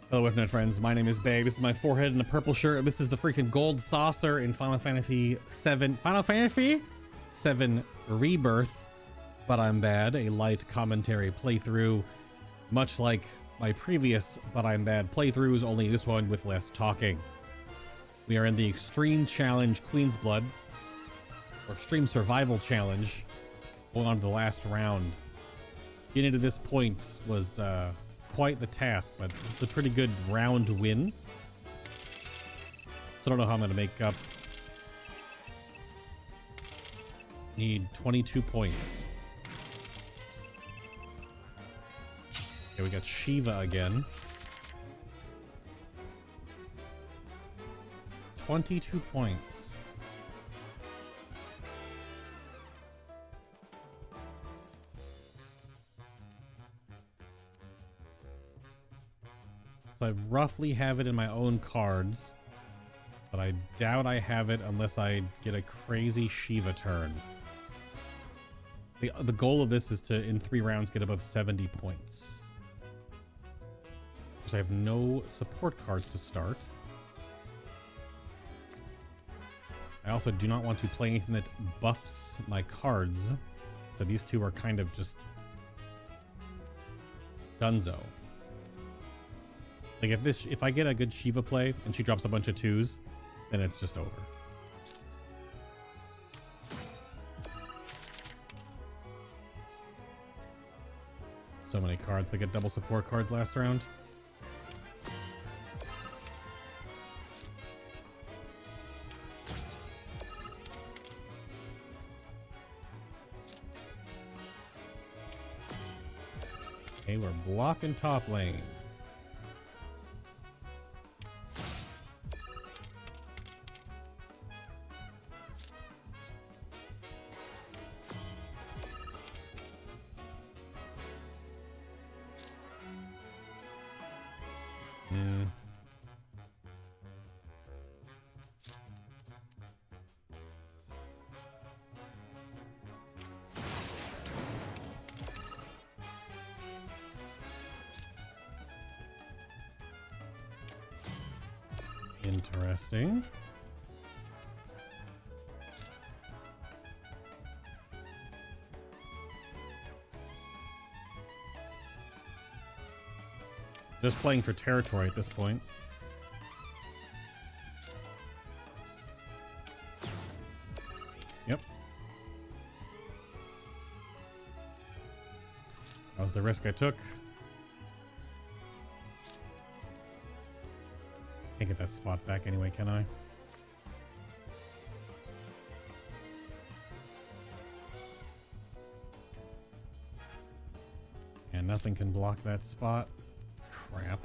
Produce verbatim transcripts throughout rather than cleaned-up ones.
Hello, Internet friends. My name is Babe. This is my forehead in a purple shirt. This is the freaking gold saucer in Final Fantasy seven. Final Fantasy seven Rebirth. But I'm Bad, a light commentary playthrough, much like my previous But I'm Bad playthroughs, only this one with less talking. We are in the Extreme Challenge Queen's Blood, or Extreme Survival Challenge, going on to the last round. Getting to this point was uh, quite the task, but it's a pretty good round win. So I don't know how I'm going to make up. Need twenty-two points. Okay, we got Shiva again. twenty-two points. So I roughly have it in my own cards, but I doubt I have it unless I get a crazy Shiva turn. The, the goal of this is to, in three rounds, get above seventy points. Because I have no support cards to start. I also do not want to play anything that buffs my cards. So these two are kind of just dunzo. Like if this, if I get a good Shiva play and she drops a bunch of twos, then it's just over. So many cards that get double support cards last round. Okay, we're blocking top lane. Yeah. Interesting. Just playing for territory at this point. Yep. That was the risk I took. Can't get that spot back anyway, can I? And nothing can block that spot. Crap.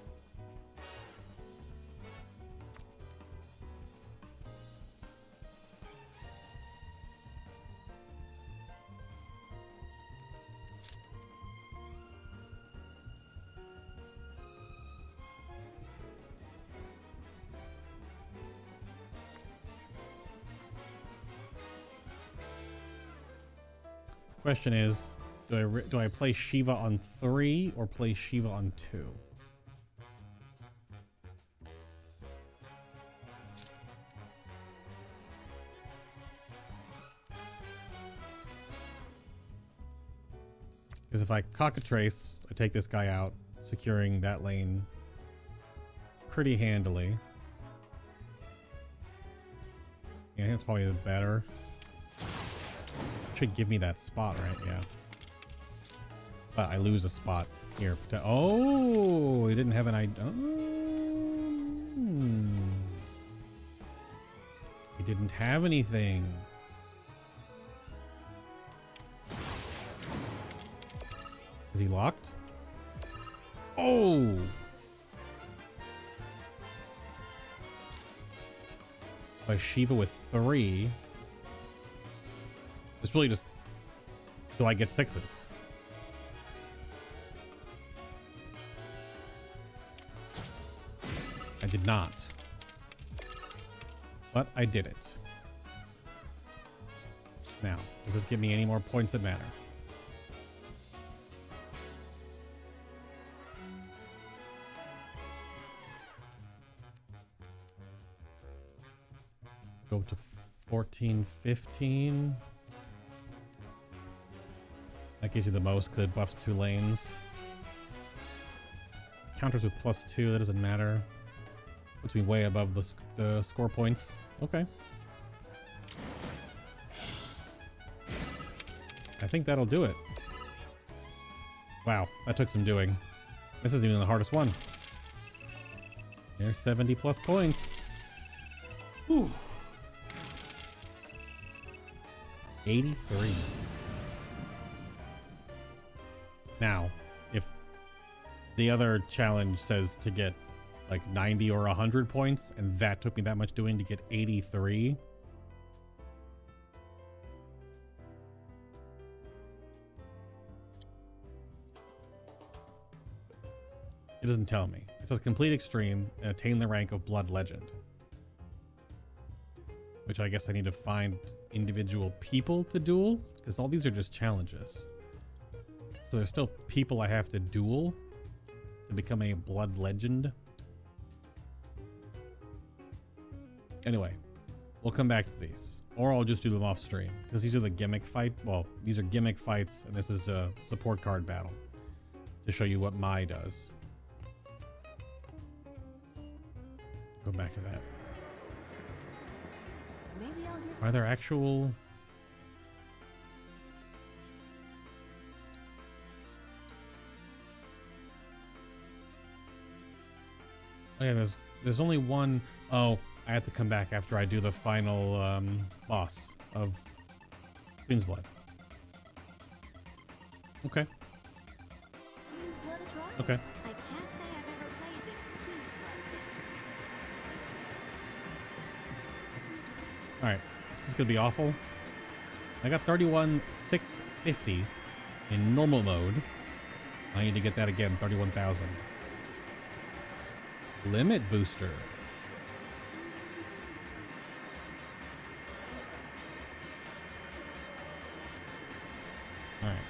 Question is, do I re do I play Shiva on three or play Shiva on two? Because if I cockatrace, I take this guy out, securing that lane pretty handily. Yeah, I think it's probably the better. Should give me that spot, right? Yeah. But I lose a spot here. Oh, he didn't have an idea. Oh. He didn't have anything. Is he locked? Oh. By Shiva with three. It's really just, do I get sixes? I did not. But I did it. Now, does this give me any more points that matter? go to fourteen, fifteen. That gives you the most because it buffs two lanes. Counters with plus two, that doesn't matter. Puts me way above the, sc the score points. Okay. I think that'll do it. Wow, that took some doing. This isn't even the hardest one. There's seventy plus points. Whew. eighty-three. Now, if the other challenge says to get like ninety or one hundred points, and that took me that much doing to get eighty-three. It doesn't tell me. It says complete extreme and attain the rank of Blood Legend. Which I guess I need to find individual people to duel, because all these are just challenges. So there's still people I have to duel to become a Blood Legend. Anyway, we'll come back to these. Or I'll just do them off stream, because these are the gimmick fight. Well, these are gimmick fights, and this is a support card battle to show you what Mai does. Go back to that. Maybe I'll give Are there actual... Oh yeah, there's there's only one. Oh, I have to come back after I do the final um, boss of Queen's Blood. Okay. Queen's Blood a try. Okay. I can't say I've ever played this Queen's Blood. All right. This is gonna be awful. I got thirty-one six fifty in normal mode. I need to get that again. thirty-one thousand. Limit booster. All right.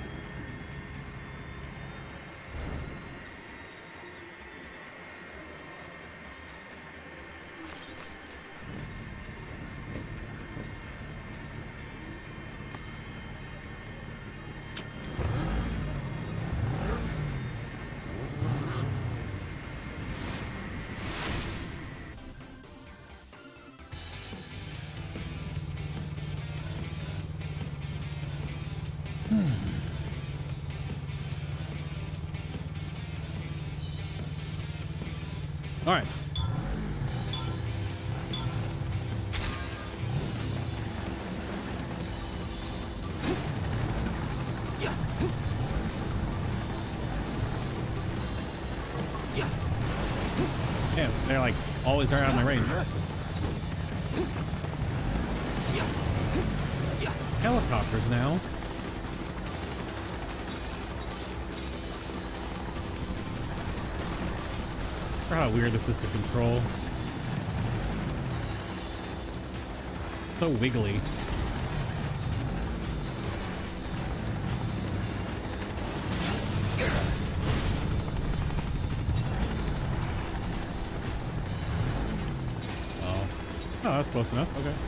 All right. Yeah, they're like always right out of my range. Helicopters now. For how weird this is to control. It's so wiggly. Oh. Oh, that's close enough. Okay.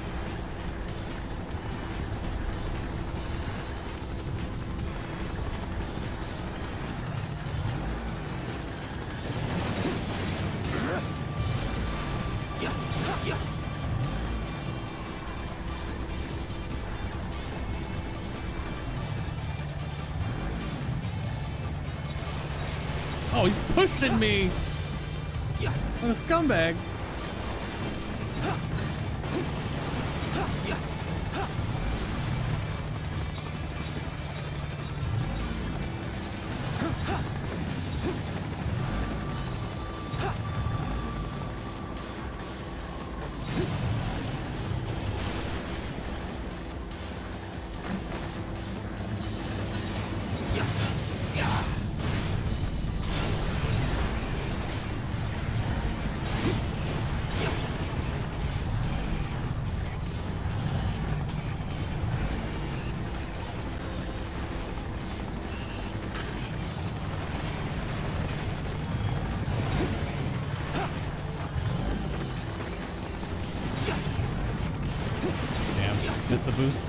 Oh, he's pushing me! What a scumbag! boost.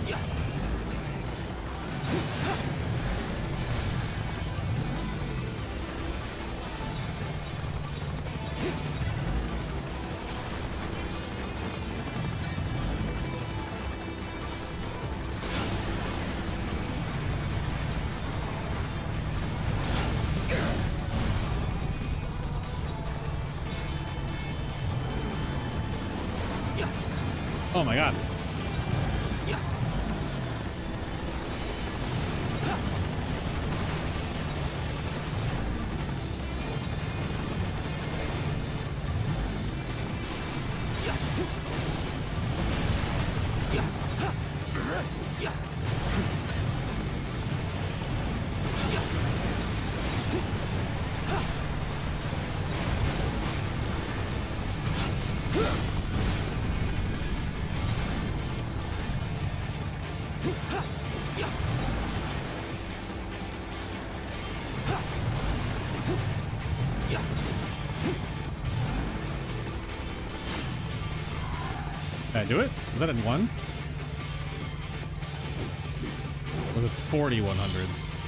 Oh my god. Did I do it? Was that in one? Or was it forty one hundred?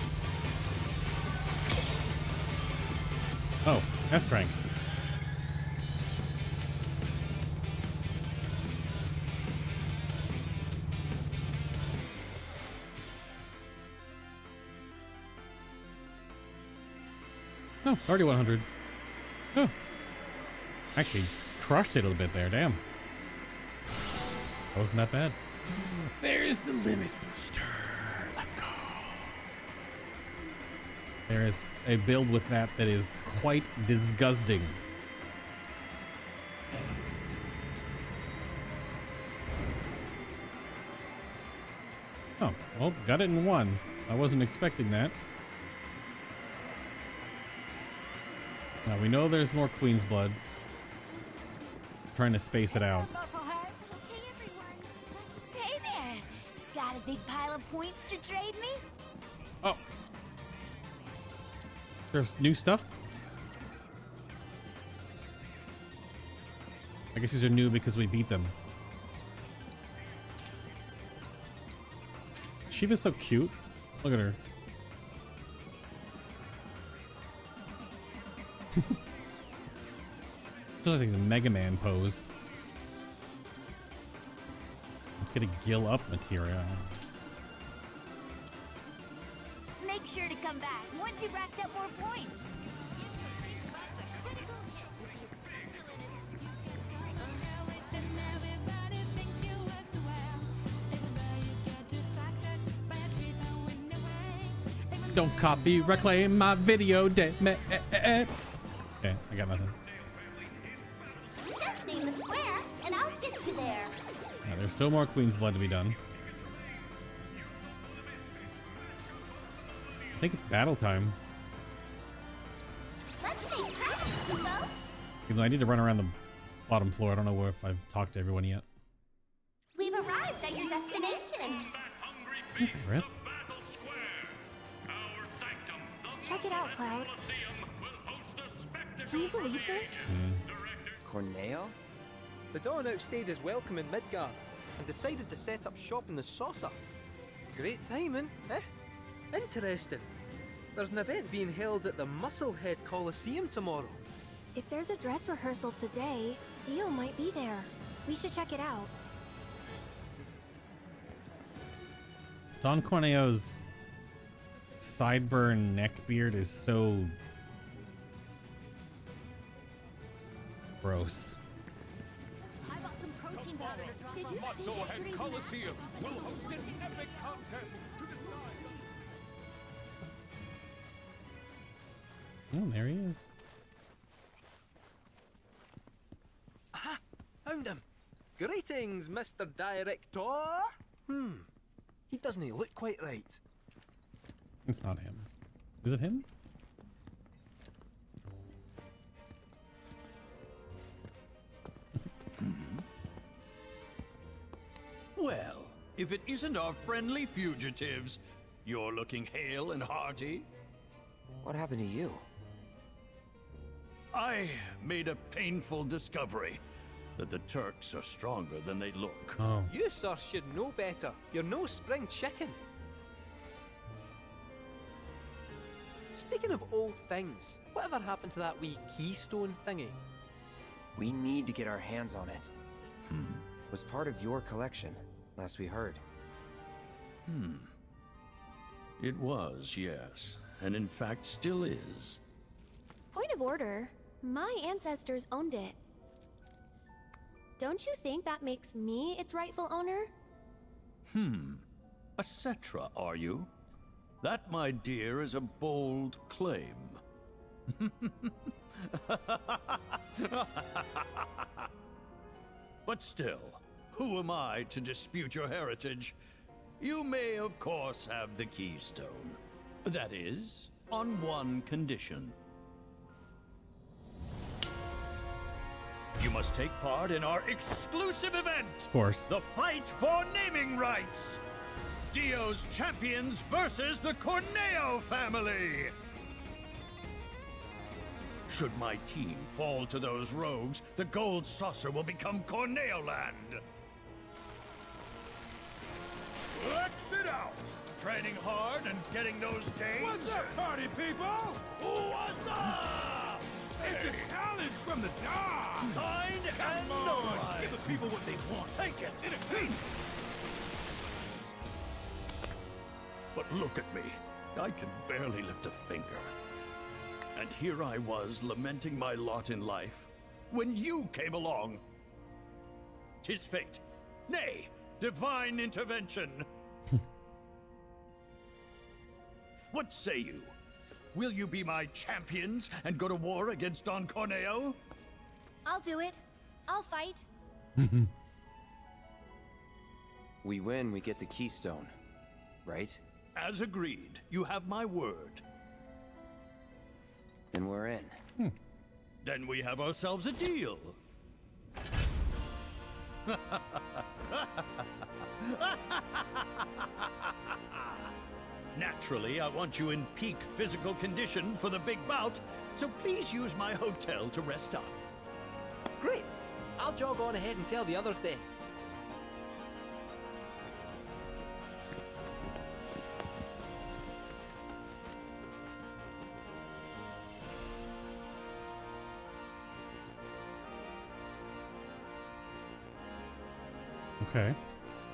Oh, S rank. Oh, thirty one hundred. Oh. Actually, crushed it a little bit there. Damn. That wasn't that bad. There's the limit booster. Let's go. There is a build with that that is quite disgusting. Oh, well, got it in one. I wasn't expecting that. Now we know there's more Queen's Blood. Trying to space it out. Okay, everyone. Hey there. Got a big pile of points to trade me? Oh. There's new stuff? I guess these are new because we beat them. Shiva's so cute. Look at her. Just like the Mega Man pose. Let's get a gill up material. Make sure to come back once you've racked up more points. Don't copy, reclaim my video. De me okay, I got nothing. Just name the square, and I'll get you there. Yeah, there's still more Queen's Blood to be done. I think it's battle time. Let's make practice, people. Even though I need to run around the bottom floor. I don't know if I've talked to everyone yet. We've arrived at your destination. Where's Riff? Check it out, Cloud. Can you believe this? Corneo? The Dawn outstayed his welcome in Midgar and decided to set up shop in the Saucer. Great timing, eh? Interesting. There's an event being held at the Musclehead Coliseum tomorrow. If there's a dress rehearsal today, Dio might be there. We should check it out. Don Corneo's sideburn neck beard is so gross. I got some protein powder to drop. Did you see yesterday's Coliseum will host an epic contest to decide. Oh, there he is. Aha! Found him! Greetings, Mister Director! Hmm. He doesn't look quite right. It's not him. Is it him? Well, if it isn't our friendly fugitives, you're looking hale and hearty. What happened to you? I made a painful discovery. that the Turks are stronger than they look. Oh. You, sir, should know better. You're no spring chicken. Speaking of old things, whatever happened to that wee keystone thingy? We need to get our hands on it. Hmm. Was part of your collection, last we heard. Hmm. It was, yes. And in fact still is. Point of order. My ancestors owned it. Don't you think that makes me its rightful owner? Hmm. A Cetra, are you? That, my dear, is a bold claim. But still, who am I to dispute your heritage? You may, of course, have the keystone. That is, on one condition. You must take part in our exclusive event! Of course. The fight for naming rights! Dio's champions versus the Corneo family! Should my team fall to those rogues, the Gold Saucer will become Corneo Land! Let's it out! Training hard and getting those gains? What's up, party people? What's up? It's a challenge from the dog. Signed and Come on, notarized. give the people what they want. Take it! Entertain. But look at me. I can barely lift a finger. And here I was lamenting my lot in life, when you came along. 'Tis fate. Nay, divine intervention. What say you? Will you be my champions and go to war against Don Corneo? I'll do it. I'll fight. We win, we get the keystone, right? As agreed, you have my word. Then we're in. Then we have ourselves a deal. Naturally, I want you in peak physical condition for the big bout, so please use my hotel to rest up. Great. I'll jog on ahead and tell the others then. Okay.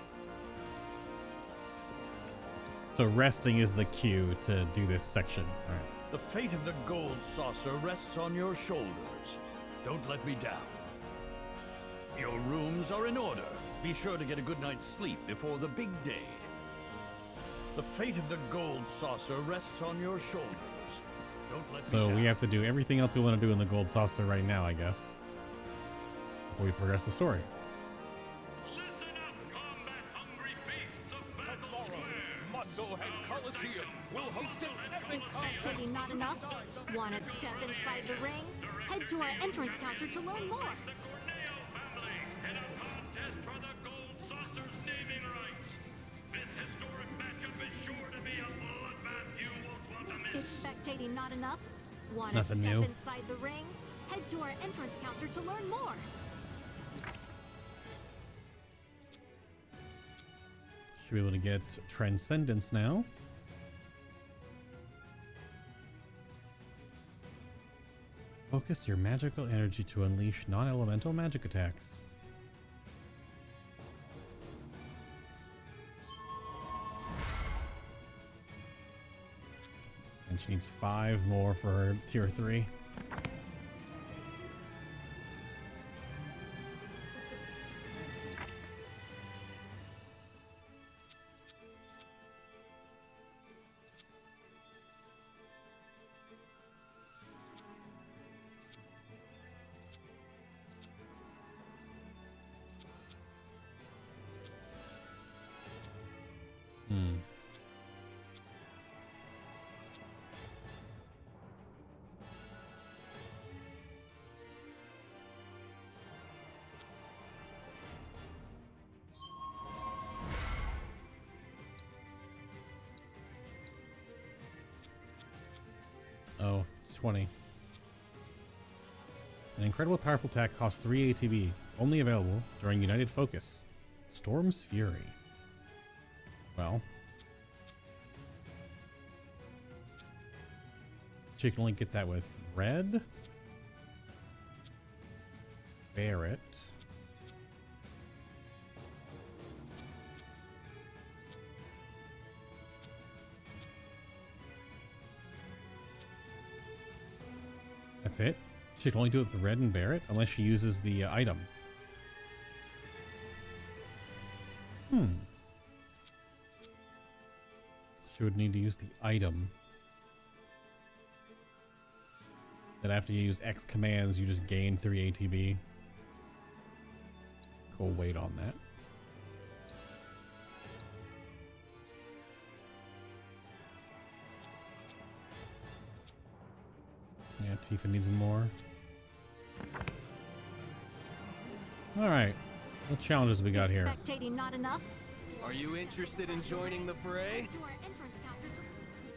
So resting is the cue to do this section. All right. The fate of the Gold Saucer rests on your shoulders. Don't let me down. Your rooms are in order. Be sure to get a good night's sleep before the big day. The fate of the Gold Saucer rests on your shoulders. Don't let me So down. we have to do everything else we want to do in the Gold Saucer right now, I guess, before we progress the story. Listen up, combat-hungry beasts of Battle Square! Musclehead Coliseum will host an epic Spectating not enough? Want to step inside the ring? Head to our entrance counter to learn more. The Corneo family in a contest for the Gold Saucer's naming rights. This historic matchup is sure to be a bloodbath you won't want to miss. Is spectating not enough? Want to Nothing step new. inside the ring? Head to our entrance counter to learn more. Should be able to get Transcendence now. Focus your magical energy to unleash non-elemental magic attacks. And she needs five more for her tier three. Hmm. Oh, it's twenty. An incredible powerful attack costs three A T B. Only available during United Focus. Storm's Fury. Well, you can only get that with red, Barret, that's it. She can only do it with red and Barret unless she uses the uh, item. Hmm. She would need to use the item. Then after you use X commands, you just gain three A T B. We'll wait on that. Yeah, Tifa needs more. Alright. What challenges we got here? Spectating not enough? Are you interested in joining the fray? Head to our entrance counter to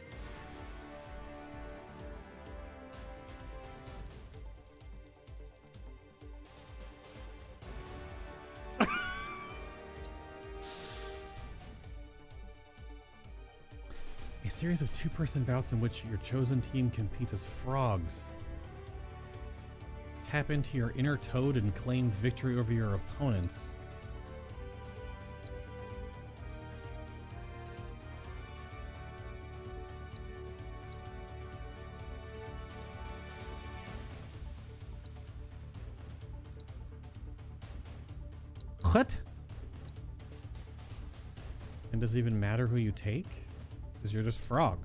A series of two-person bouts in which your chosen team competes as frogs. Tap into your inner toad and claim victory over your opponents. What? And does it even matter who you take? Because you're just frogs.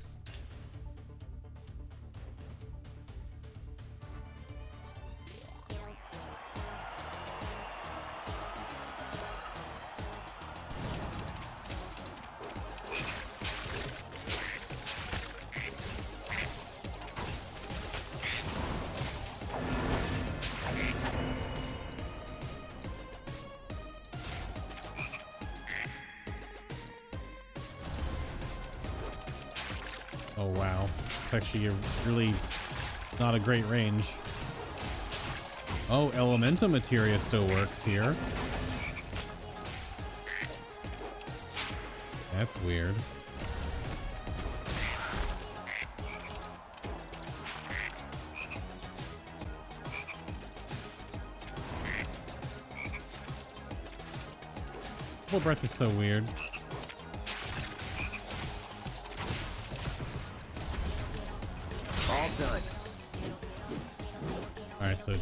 Oh wow, it's actually a really not a great range. Oh, Elemental Materia still works here. That's weird. Full Breath is so weird. All done. Alright, so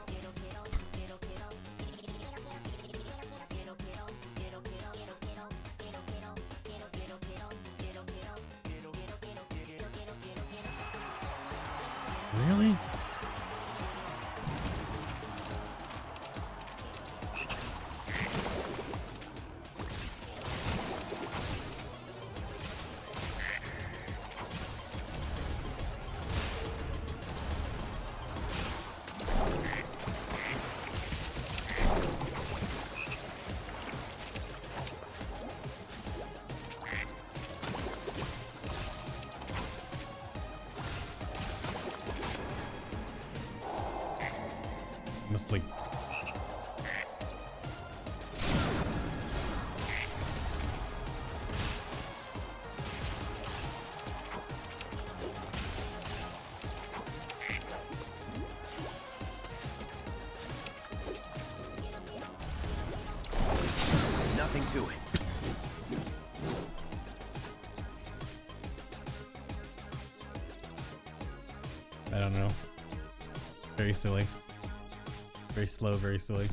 really? Must like Nothing to it. I don't know. Very silly. Very slow, very silly.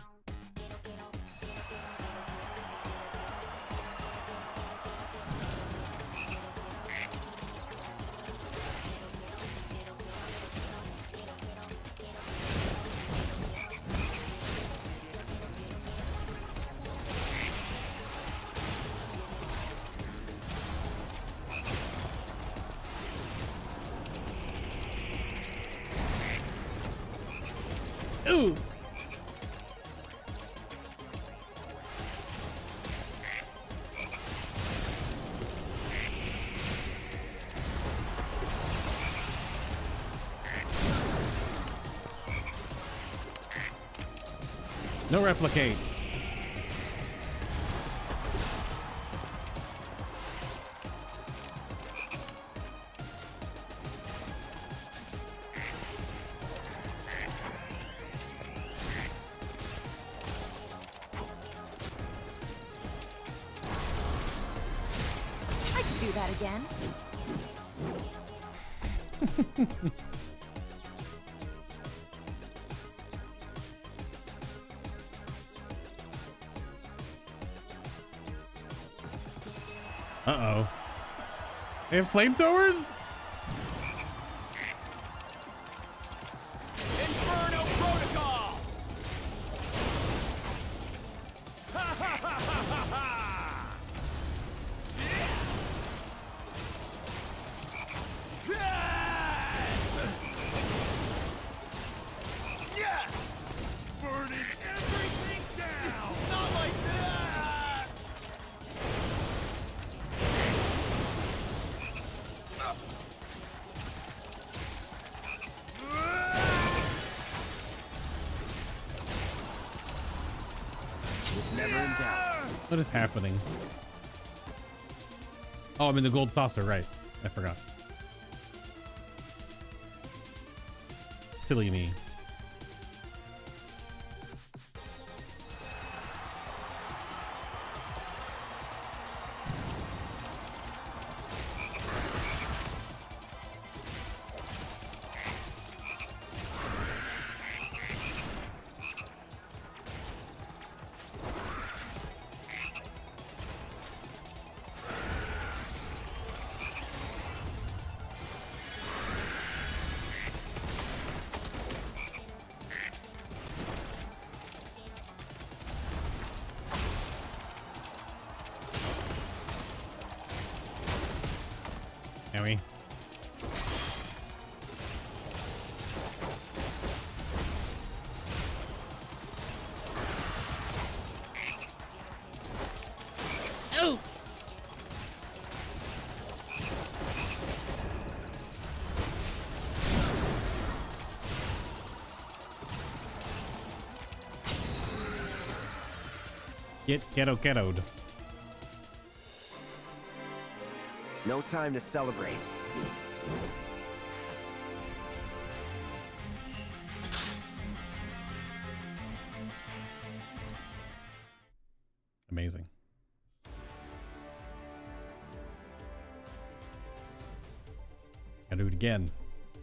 Ooh! No replicate. I could do that again. Uh-oh. They have flamethrowers? Inferno Protocol! Ha ha ha ha ha ha! Yeah! Burning everything down! Not like that! It's never in doubt. What is happening? Oh, I'm in the gold saucer, right. I forgot. Silly me. Can we? Oh! Get ghetto ghettoed. No time to celebrate. Amazing. Gotta do it again.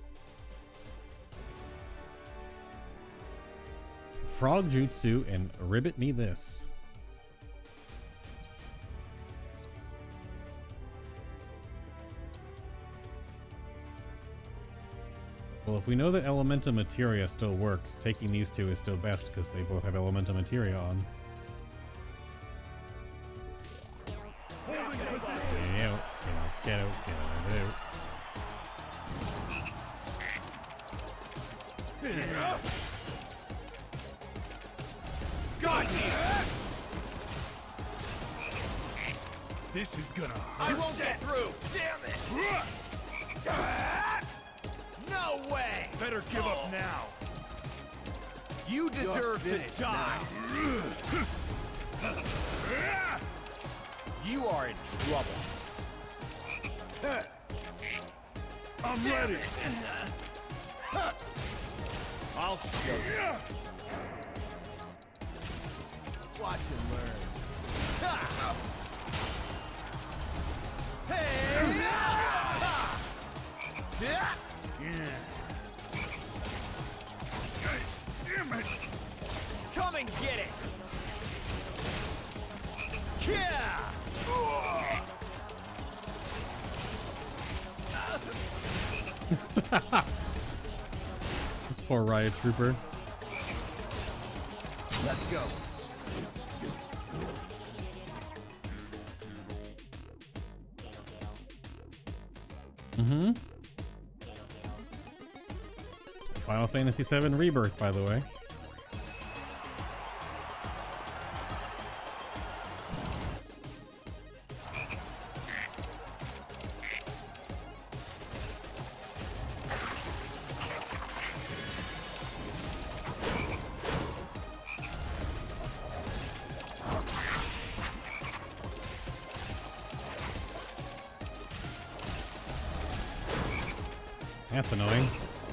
Frog Jutsu and Ribbit Me This. Well, if we know that Elemental Materia still works, taking these two is still best because they both have Elemental Materia on. Get out, get out, get out, get out. Got you! This is gonna hurt. I won't get through! Damn it! No way! Better give up now. You deserve to die. You are in trouble. I'm ready. I'll show you. Watch and learn. Hey! Yeah. Damn it! Come and get it! Yeah! This poor riot trooper. Let's go. Mm-hmm. Final Fantasy seven Rebirth, by the way. That's annoying.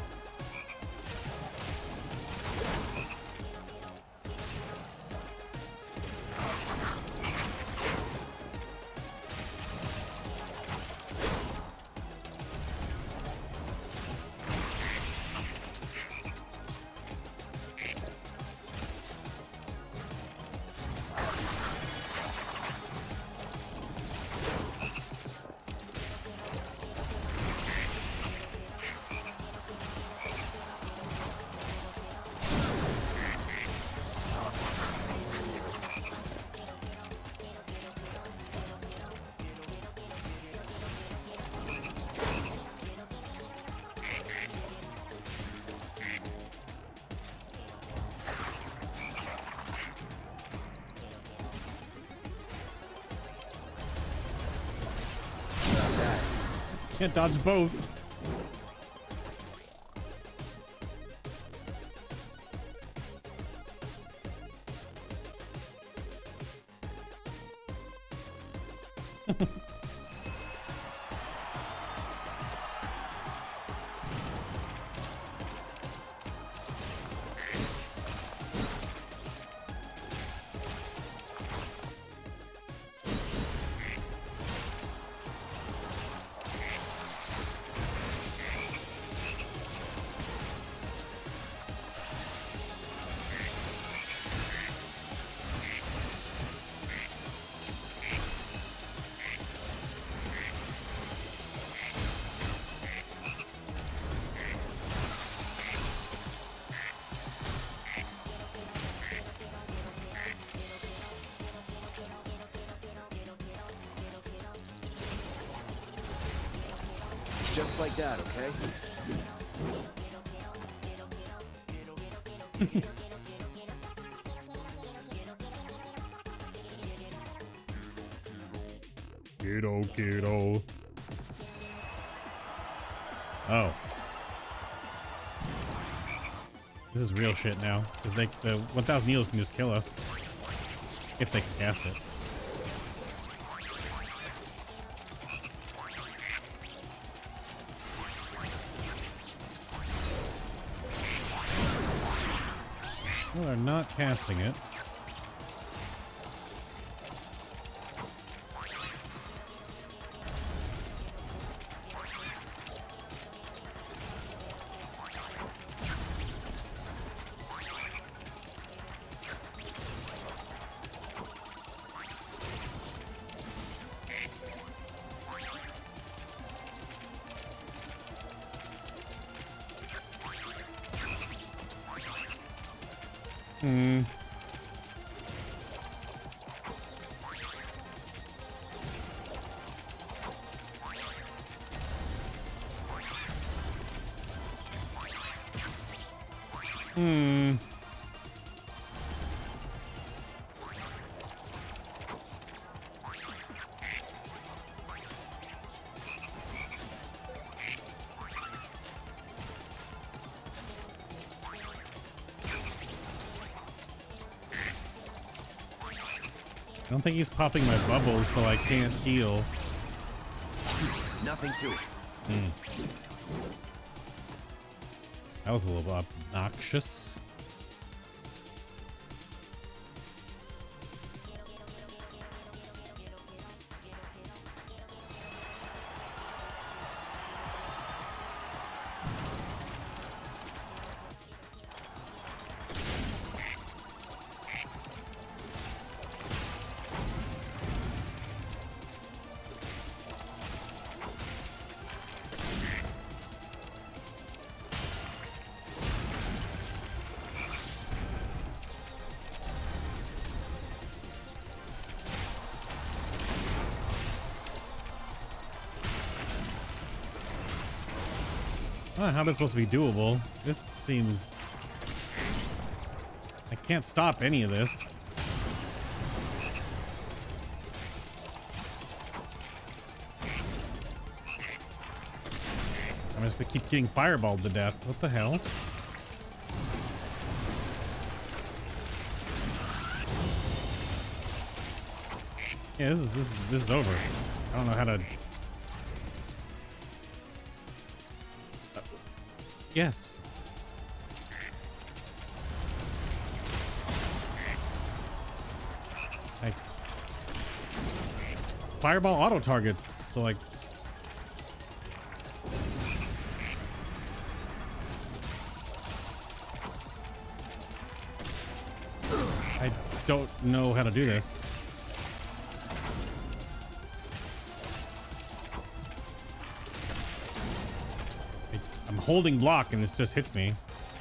Can't dodge both. Just like that, okay? Kiddo, kiddo. Oh. This is real shit now. Because they, the one thousand Needles can just kill us. If they can cast it. Well, they're not casting it. Hmm. Hmm. I don't think he's popping my bubbles, so I can't heal. Nothing to it. Hmm. That was a little obnoxious. I don't know how that's supposed to be doable. This seems... I can't stop any of this. I'm just gonna keep getting fireballed to death. What the hell? Yeah, this is this is this is over. I don't know how to... Yes. I... Fireball auto targets, so like... I don't know how to do this. I, I'm holding block and this just hits me.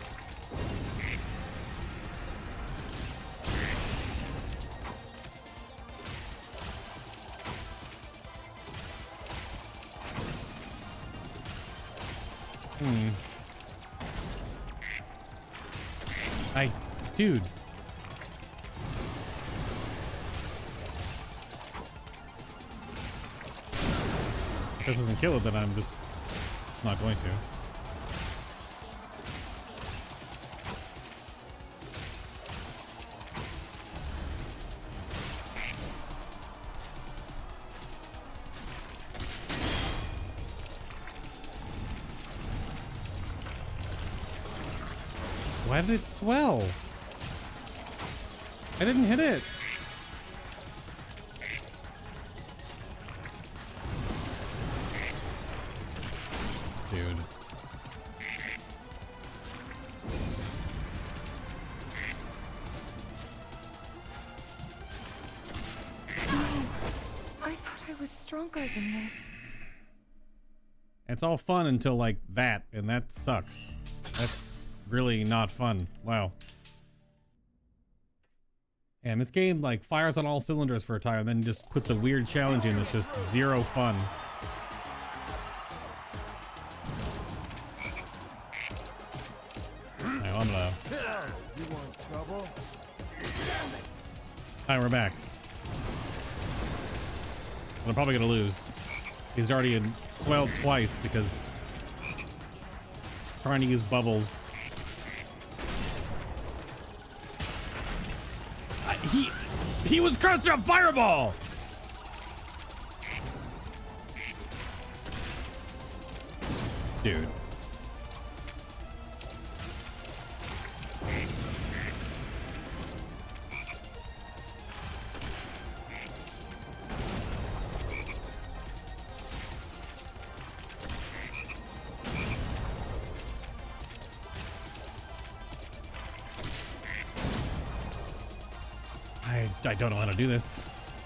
Hmm. I, dude. If this doesn't kill it, then I'm just, it's not going to. Why did it swell? I didn't hit it. Dude. I thought I was stronger than this. It's all fun until like that, and that sucks. That's really not fun. Wow. And this game like fires on all cylinders for a time and then just puts a weird challenge in that's just zero fun. Right, well, I'm gonna... You want trouble? Alright, we're back. But I'm probably gonna lose. He's already in swelled twice because trying to use bubbles. I, he he was crushing a fireball. Dude. I, I don't know how to do this.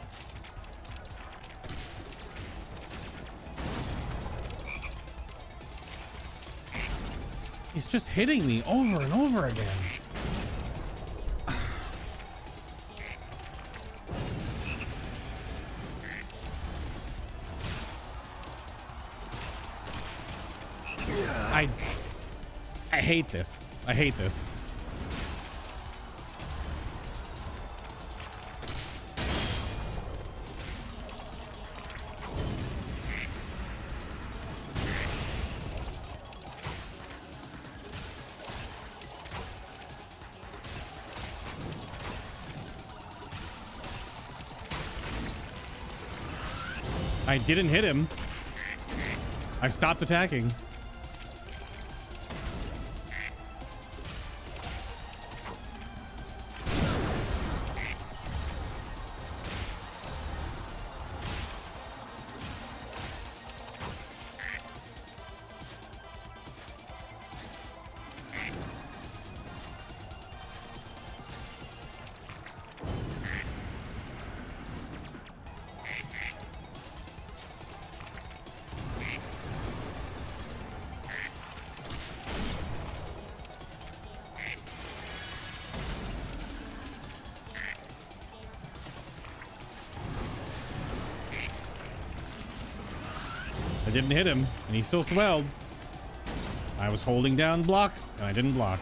He's just hitting me over and over again. I I hate this. I hate this. I didn't hit him. I stopped attacking. I didn't hit him, and he still swelled. I was holding down block, and I didn't block.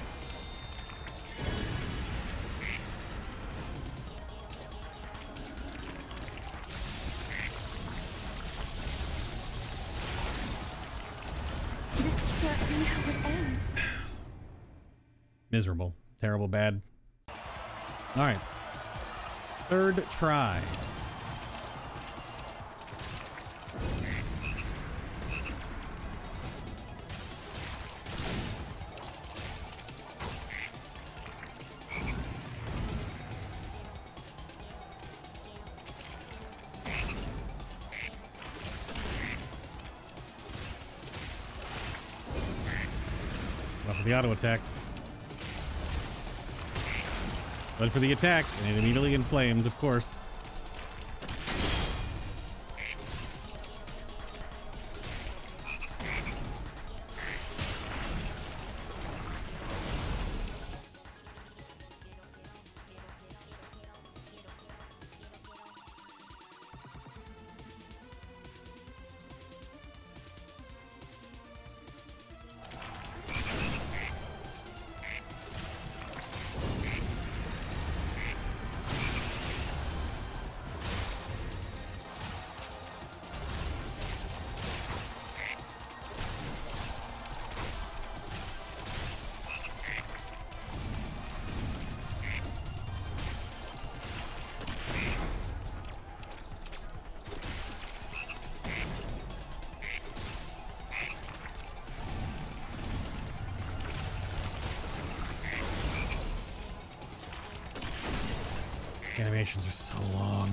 This can't be how it ends. Miserable. Terrible bad. All right. Third try. the auto attack. Went for the attack, and it immediately inflamed, of course. Animations are so long.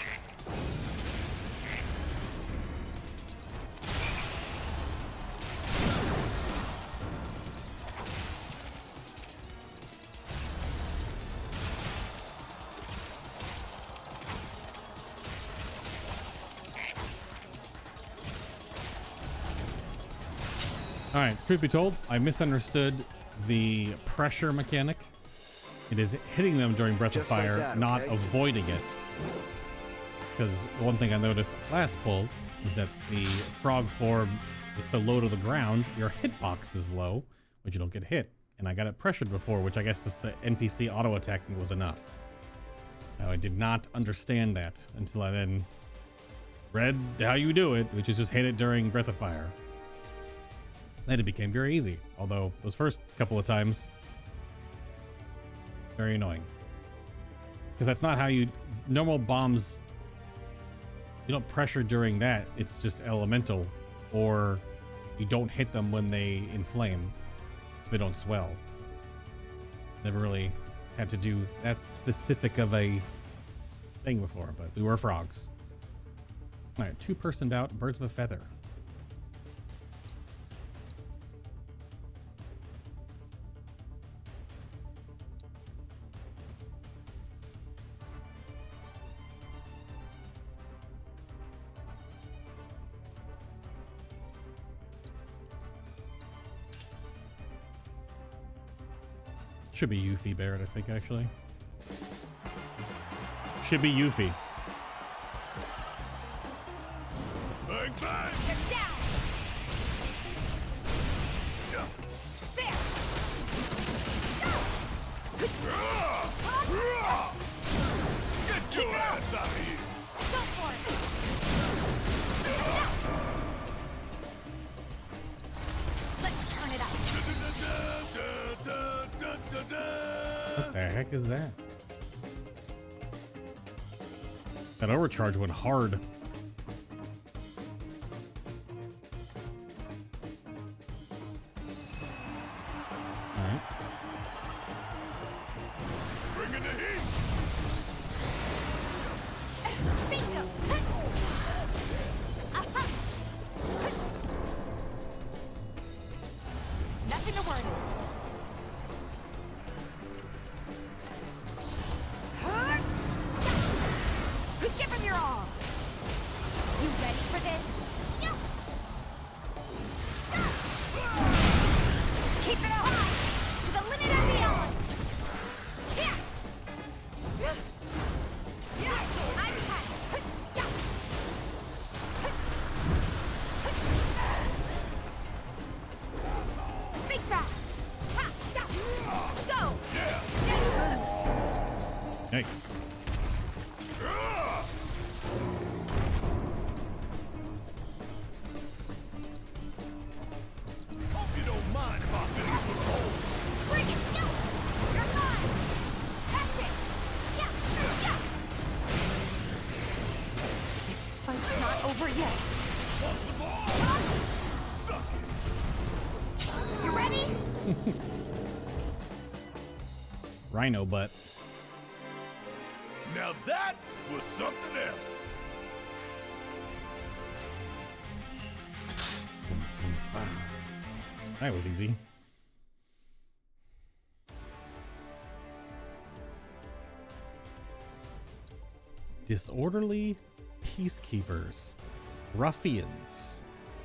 All right, truth be told, I misunderstood the pressure mechanic. It is hitting them during Breath Just of like Fire, that, not okay? avoiding it. Because one thing I noticed last pull is that the frog form is so low to the ground, your hitbox is low, but you don't get hit. And I got it pressured before, which I guess just the N P C auto attacking was enough. Now, I did not understand that until I then read how you do it, which is just hit it during Breath of Fire. Then it became very easy, although those first couple of times, very annoying. Because that's not how you... Normal bombs, you don't pressure during that. It's just elemental. Or you don't hit them when they inflame. They don't swell. Never really had to do that specific of a thing before, but we were frogs. All right, two-personed out, birds of a feather. Should be Yuffie Barrett, I think, actually. Should be Yuffie. Bang, bang! Get down! There! Get your ass out of here! Go for it! Let's turn it up! What the heck is that? That overcharge went hard. All right. Bring in the heat! Bingo! Aha! Nothing to worry about. Give him your all! You ready for this? No! Keep it high! To the limit and beyond! Yeah! Yeah! I'm high! Big fast! Ha! Da! Go! Yeah! Nice moves! Yikes. Hope you don't mind if I finish with a hole. Bring it! No! You're mine! That's it! Yeah! Yeah! This fight's not over yet. Want the ball? Suck it. You ready? Rhino butt. Now that was something else. That was easy. Disorderly peacekeepers. Ruffians.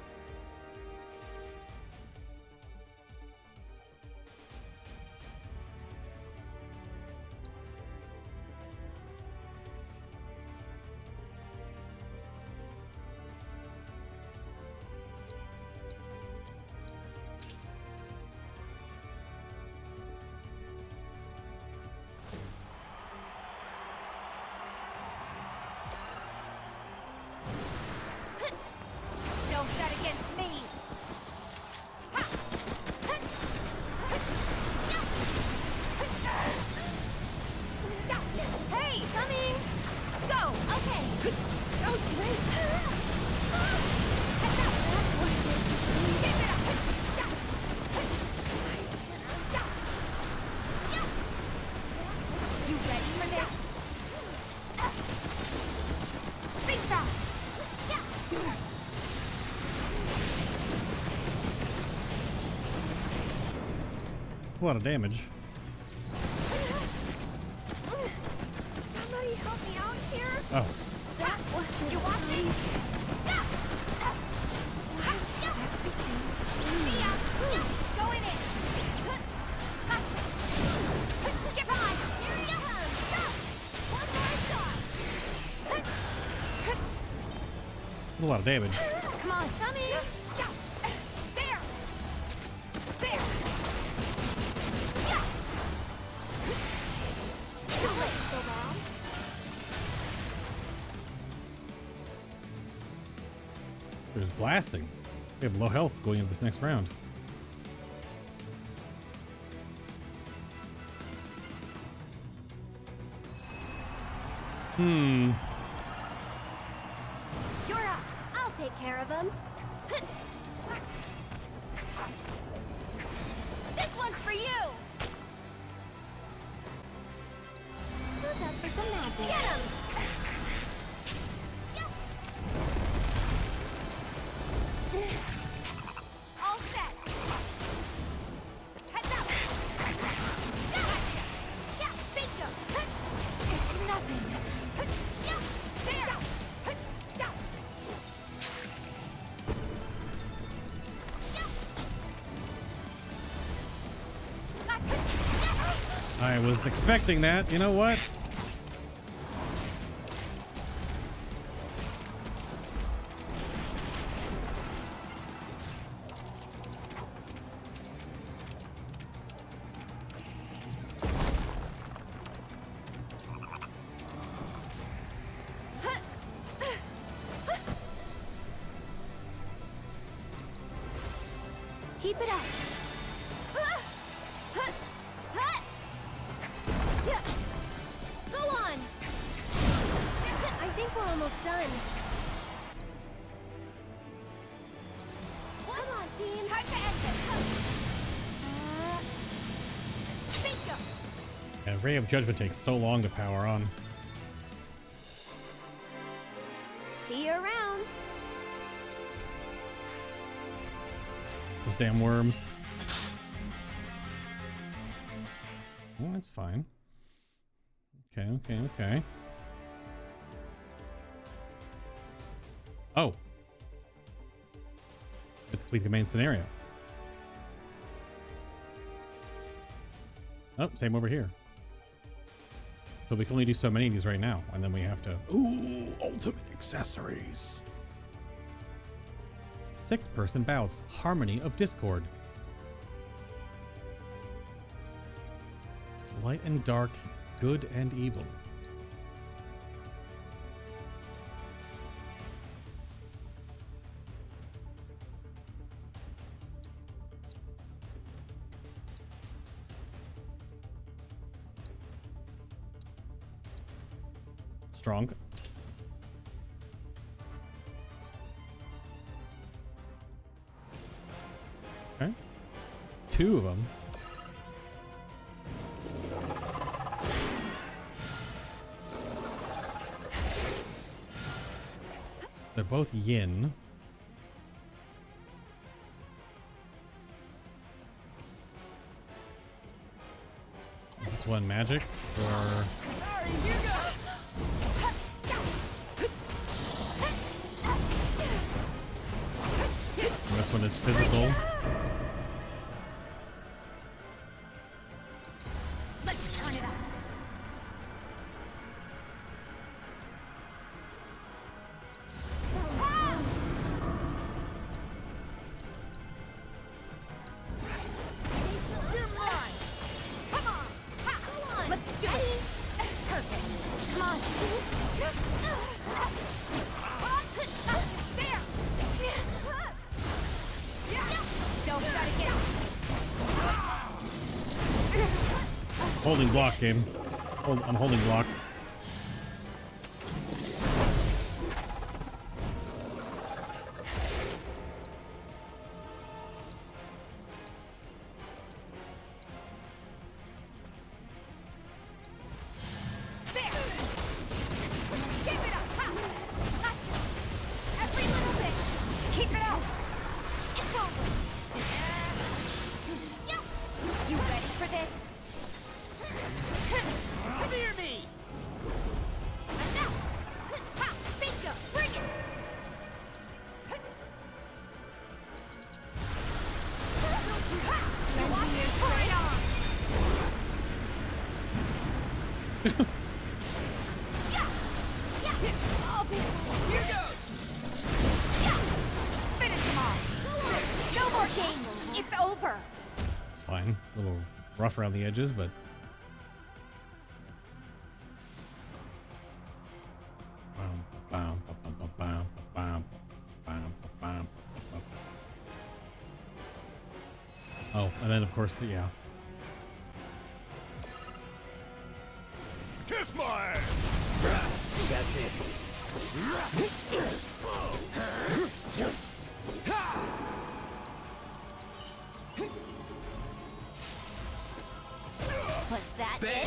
Don't bet against me. Hey, coming. Go. Okay. That was great. Keep it up. You ready for this? Think fast. A lot of damage. Somebody help me out here. Oh. That was you watching? Mia, going in. Gotcha. Get by. Here you go. One more shot. A lot of damage. Come on, coming. There. There. There's blasting. We have low health going into this next round. Hmm. You're up. I'll take care of him. This one's for you. Who's up for some magic? Get him. All set. Heads up. Gotcha. Yeah, bingo. It's nothing. Yeah, there. I was expecting that. You know what? Keep it up. Go on. I think we're almost done. Come on, team. Time to end this. Uh, bingo. And Ray of Judgment takes so long to power on. See you around. Those damn worms. Well, that's fine. Okay, okay, okay. Oh. Let's complete the main scenario. Oh, same over here. So we can only do so many of these right now, and then we have to... Ooh, ultimate accessories. Six-person bouts. Harmony of Discord. Light and dark, good and evil. Strong. Okay. Two of them. They're both yin. Is this one magic or... Sorry, Hugo. This one is physical. Let's turn it up. You're mine. Come on. Ha. Come on. Let's do it. Perfect. Come on. There. Don't gotta get. Holding block, game. Hold, I'm holding block. There. Give it up. Ha. Gotcha. Every little bit. Keep it up. It's over. Yeah. You ready for this? Come here, me. Now. Ha. Bingo. Bring it. Ha. You want this? Pour it on. Yeah. Yeah. Oh, baby. Here goes. Yeah. Finish him off. No more games. It's over. It's fine. A little rough around the edges, but oh, and then of course, the, yeah. Kiss my ass! That's it. What's that? Bang.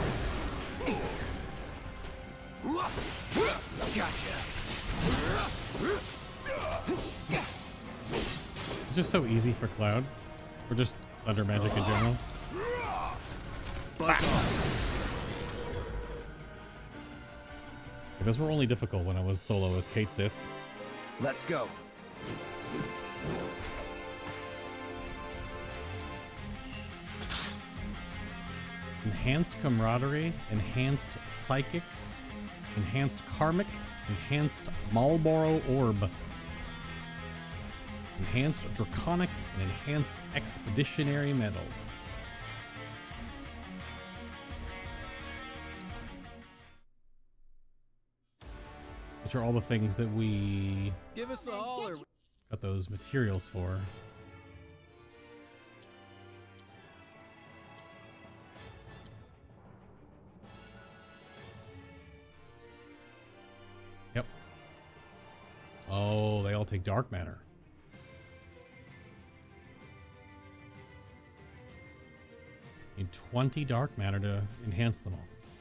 Gotcha. It's just so easy for Cloud. Or just Thunder Magic in general. Those were only difficult when I was solo as Kate Sith. Let's go. Enhanced Camaraderie, Enhanced Psychics, Enhanced Karmic, Enhanced Marlboro Orb, Enhanced Draconic, and Enhanced Expeditionary Medal. Which are all the things that we Give us a holler. got those materials for. Yep. Oh, they all take dark matter. Need twenty dark matter to enhance them all.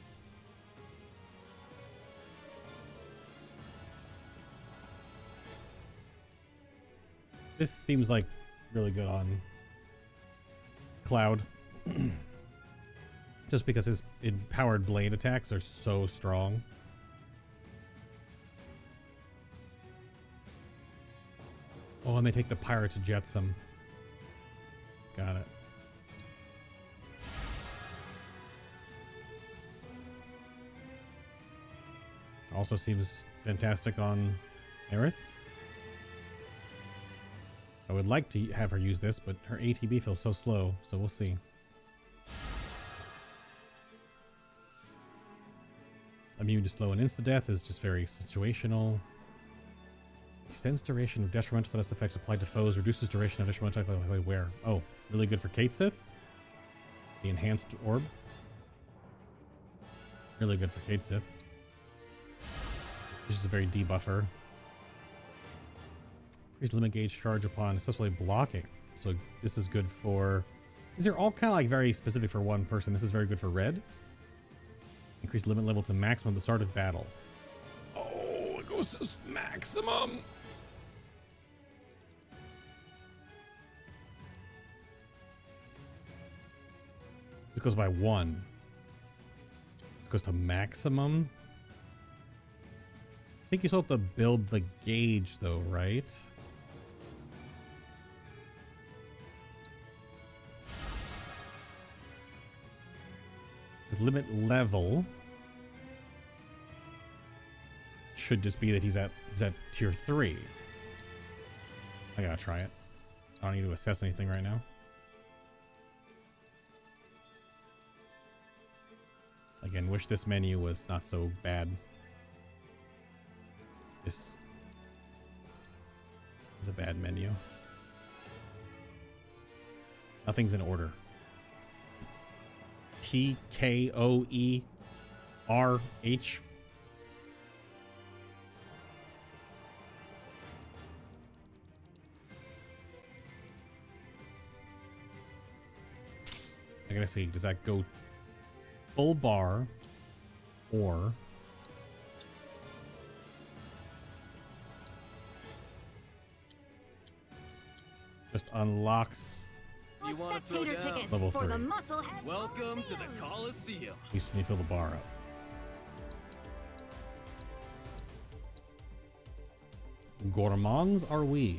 This seems like really good on Cloud. Just because his empowered blade attacks are so strong. Oh, and they take the Pirate to Jetsam. Got it. Also seems fantastic on Aerith. I would like to have her use this, but her A T B feels so slow, so we'll see. Immune to slow and insta-death is just very situational. Extends duration of detrimental status effects applied to foes, reduces duration of detrimental type by where? Oh, really good for Kate Sith. The enhanced orb. Really good for Kate Sith. This is a very debuffer. Increase limit gauge charge upon successfully blocking. So this is good for... These are all kind of like very specific for one person. This is very good for red. Increase limit level to maximum at the start of battle. Oh, it goes to maximum. This goes by one. This goes to maximum. I think you still have to build the gauge though, right? His limit level should just be that he's at he's at tier three. I gotta try it. I don't need to assess anything right now. Again, wish this menu was not so bad. This is a bad menu. Nothing's in order. T K O E R H. I gotta see, does that go full bar or just unlocks You want to throw down? level For three? the Musclehead Welcome to the Coliseum. You just need to fill the bar up. Gourmands are we?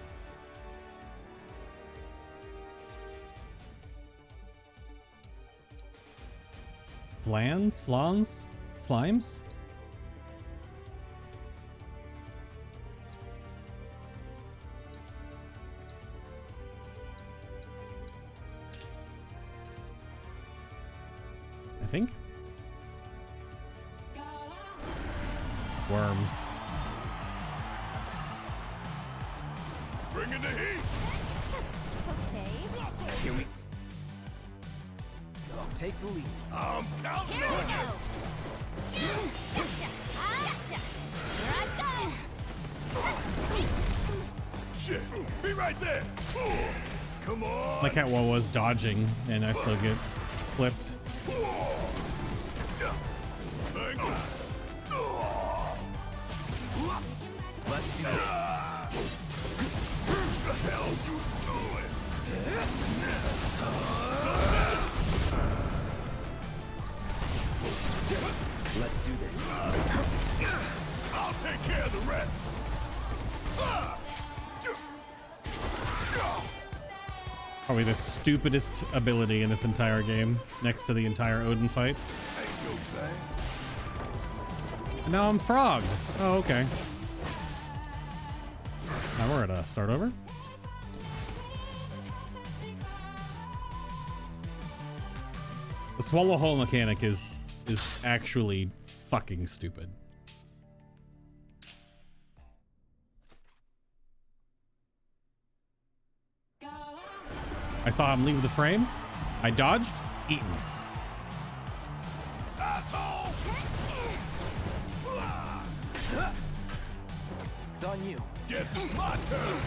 Flans? Flans? Slimes? I think. Worms. Bring in the heat. Okay. Here we take the lead. I'm counting Here we on go. you. Gotcha. Gotcha. Here I go. Shit, be right there. Come on. My Catwall was dodging, and I still get flipped. Thank God. Let's do this. The hell you doing? Let's do this. I'll take care of the rest. Probably the stupidest ability in this entire game, next to the entire Odin fight. Ain't no thing. And now I'm frogged. Oh, okay. Now we're at a start over. The swallow hole mechanic is is actually fucking stupid. I saw him leave the frame. I dodged, eaten. Asshole! It's on you. Guess it's my turn.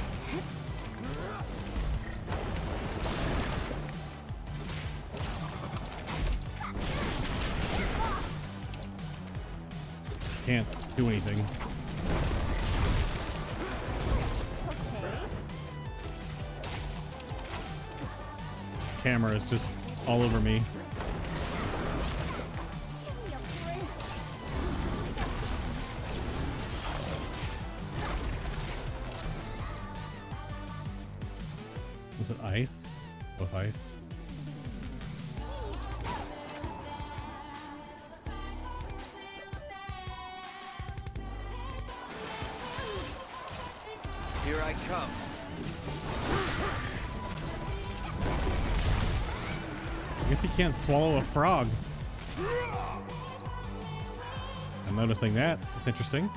Can't do anything. Camera is just all over me. Is it ice? With ice? Here I come. I guess he can't swallow a frog. I'm noticing that. It's interesting.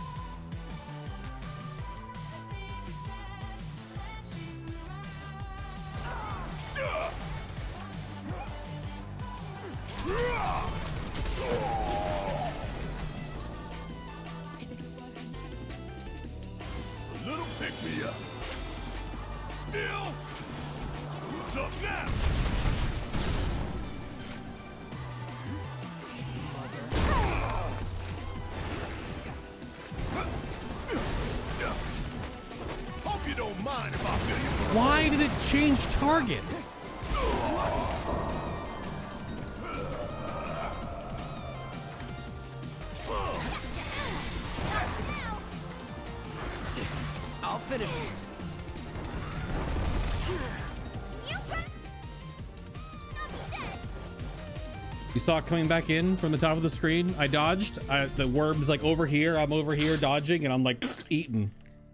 A little pick me up. Still. Who's up now? Hope you don't mind if I feel you. Why did it change target? I'll finish it. You can not be dead. You saw it coming back in from the top of the screen. I dodged. I, the worm's like over here. I'm over here dodging, and I'm like eating.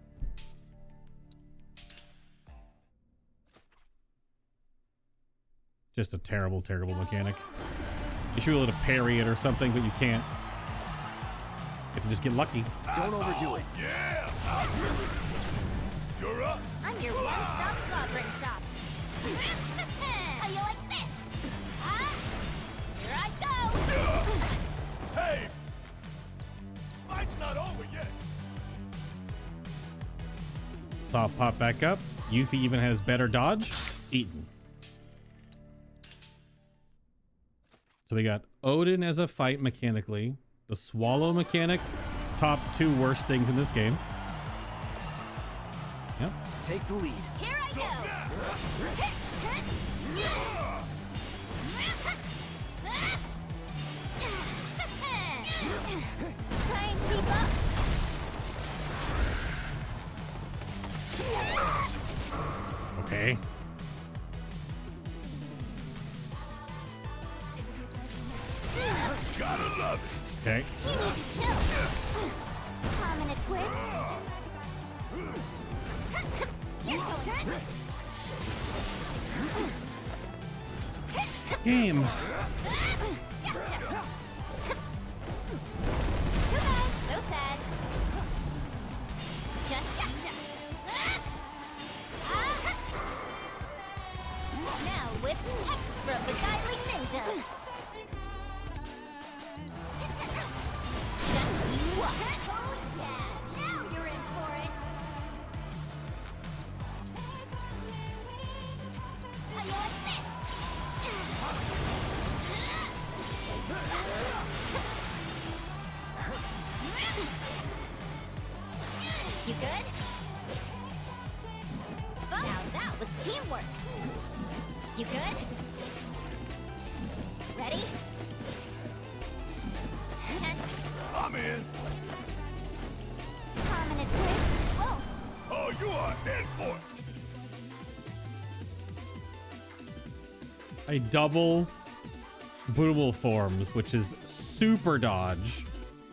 Just a terrible, terrible mechanic. You should be able to parry it or something, but you can't. You have to just get lucky. Don't overdo it. Yeah! You're up! I'm your one-stop slaughtering shop. How you like this? Huh? Here I go! Hey! Fight's not over yet! Saw it pop back up. Yuffie even has better dodge. Eaten. So we got Odin as a fight mechanically. The swallow mechanic. Top two worst things in this game. Yep. Take the lead. Here I go! Try and keep up. Okay. Gotta love it! Okay. You need to chill. Arm in a twist. Game. Gotcha. So sad. Just gotcha. Now with extra beguiling ninja. Just you up. Oh yeah, now you're in for it. How you like this? You good? Now that was teamwork. You good? Ready? I'm in! Arm in a twist. Whoa! Oh, you are in for it! A double bootable forms, which is super dodge.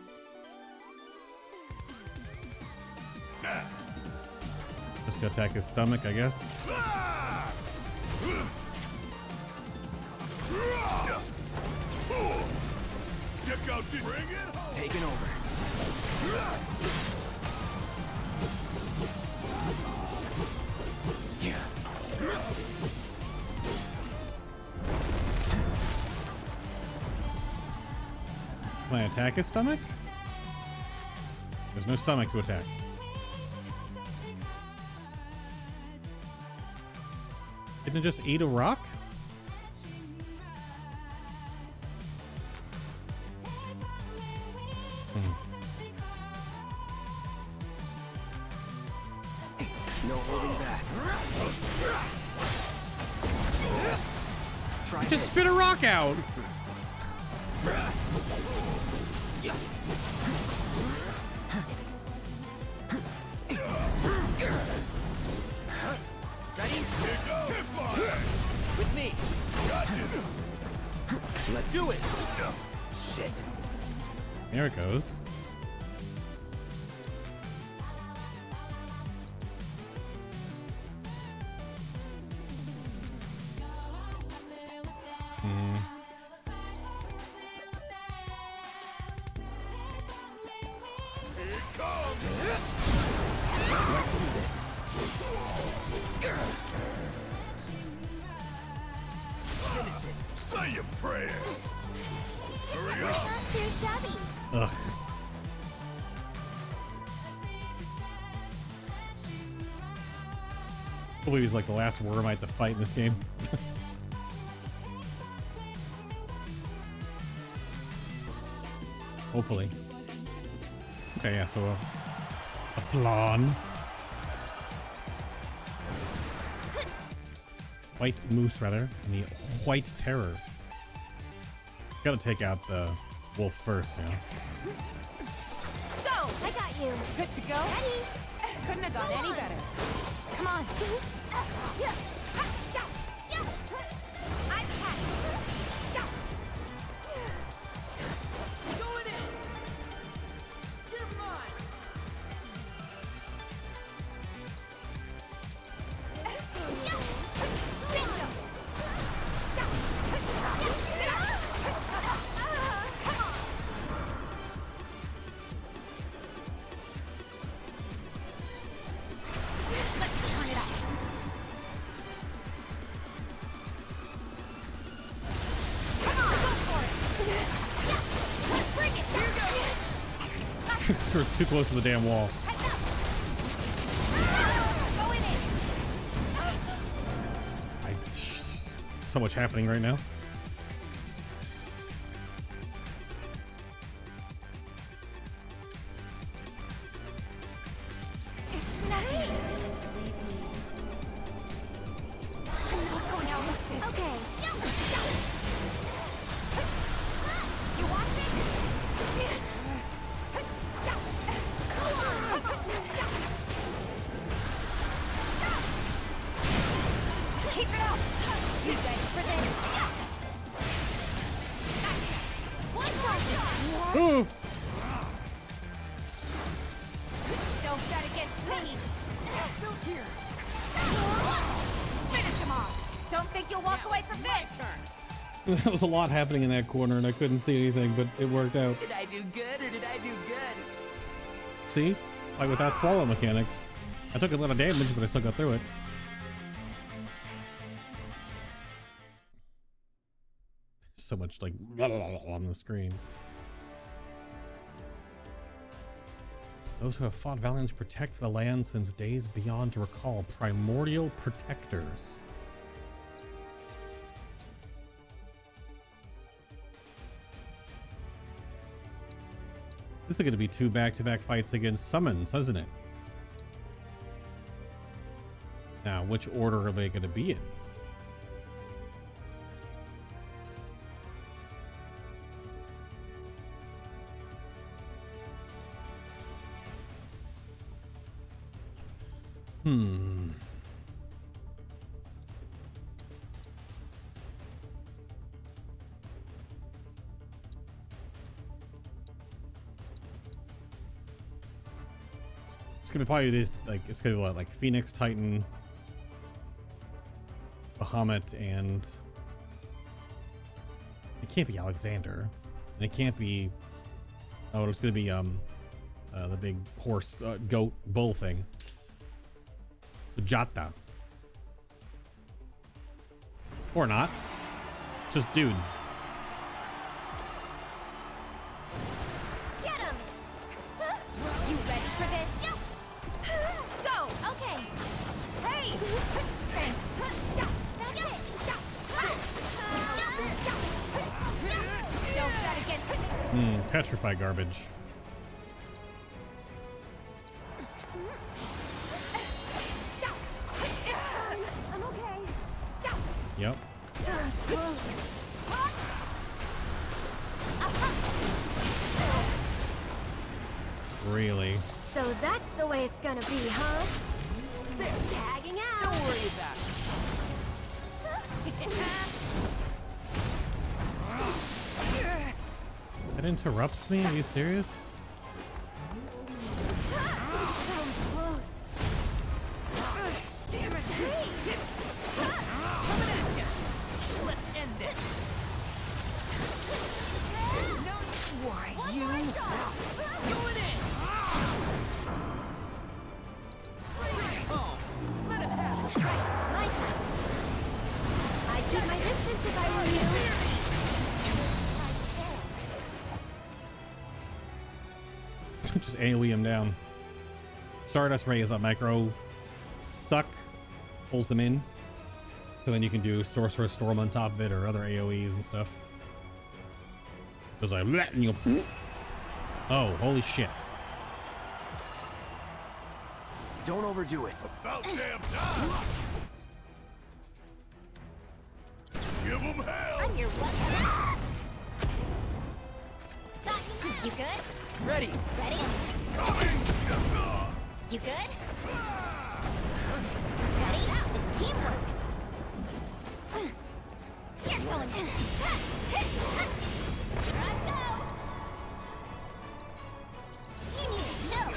Just gonna attack his stomach, I guess. Check out the bring it home! Taking over. Yeah. Can I attack his stomach? There's no stomach to attack. Didn't it just eat a rock? Hmm. No holding back. Try Just this. spit a rock out. Ready? With me. Gotcha. Let's do it. Shit. There it goes. Hmm. Here it comes! Let's do this. Say your prayer! Hurry Not up! too shabby. Ugh. I believe he's like the last worm I had to fight in this game. Hopefully. Okay, yeah, so a, a flan. White moose, rather, and the white terror. Gotta take out the wolf first, you know. Go! I got you. Good to go? Ready? Couldn't have gone any better. Come on. I'm We're too close to the damn wall. I, so much happening right now. It's nothing. I'm not going out like this. Okay. You want it? Keep it up! You ready for this? What's on this? Ooh. Don't bet against me! Still here! Finish him off! Don't think you'll walk away from this! There was a lot happening in that corner and I couldn't see anything, but it worked out. Did I do good or did I do good? See? Like with that swallow mechanics. I took a lot of damage, but I still got through it. So much like on the screen. Those who have fought valiantly to protect the land since days beyond recall. Primordial protectors. This is going to be two back-to-back fights against summons, isn't it? Now, which order are they going to be in? Hmm. It's gonna probably this like it's gonna be what, like Phoenix, Titan, Bahamut, and it can't be Alexander, and it can't be. Oh, it's gonna be um uh, the big horse, uh, goat, bull thing. Jata. Or not. Just dudes. Get him! You ready for this? Go! Okay. Hey! Thanks. That's it. Don't bet against me. Hmm, petrify garbage. I'm okay. Yep. Really? So that's the way it's gonna be, huh? They're tagging out. Don't worry about it. That interrupts me? Are you serious? Damn it! Coming at ya! Let's end this. No, why you? Going in. Oh, let it happen. My turn. I'd keep my distance if I were you. Just AoE him down. Stardust Ray is a micro suck, pulls them in. So then you can do Sorcerer's Storm on top of it or other AoEs and stuff. Goes like, "Bleh," and you go, oh, holy shit. Don't overdo it. About damn time! Give them hell! I'm your weapon. You good? Ready. Ready? Coming! You good? Ready? This is teamwork. You're going in. Here I go. You need to chill.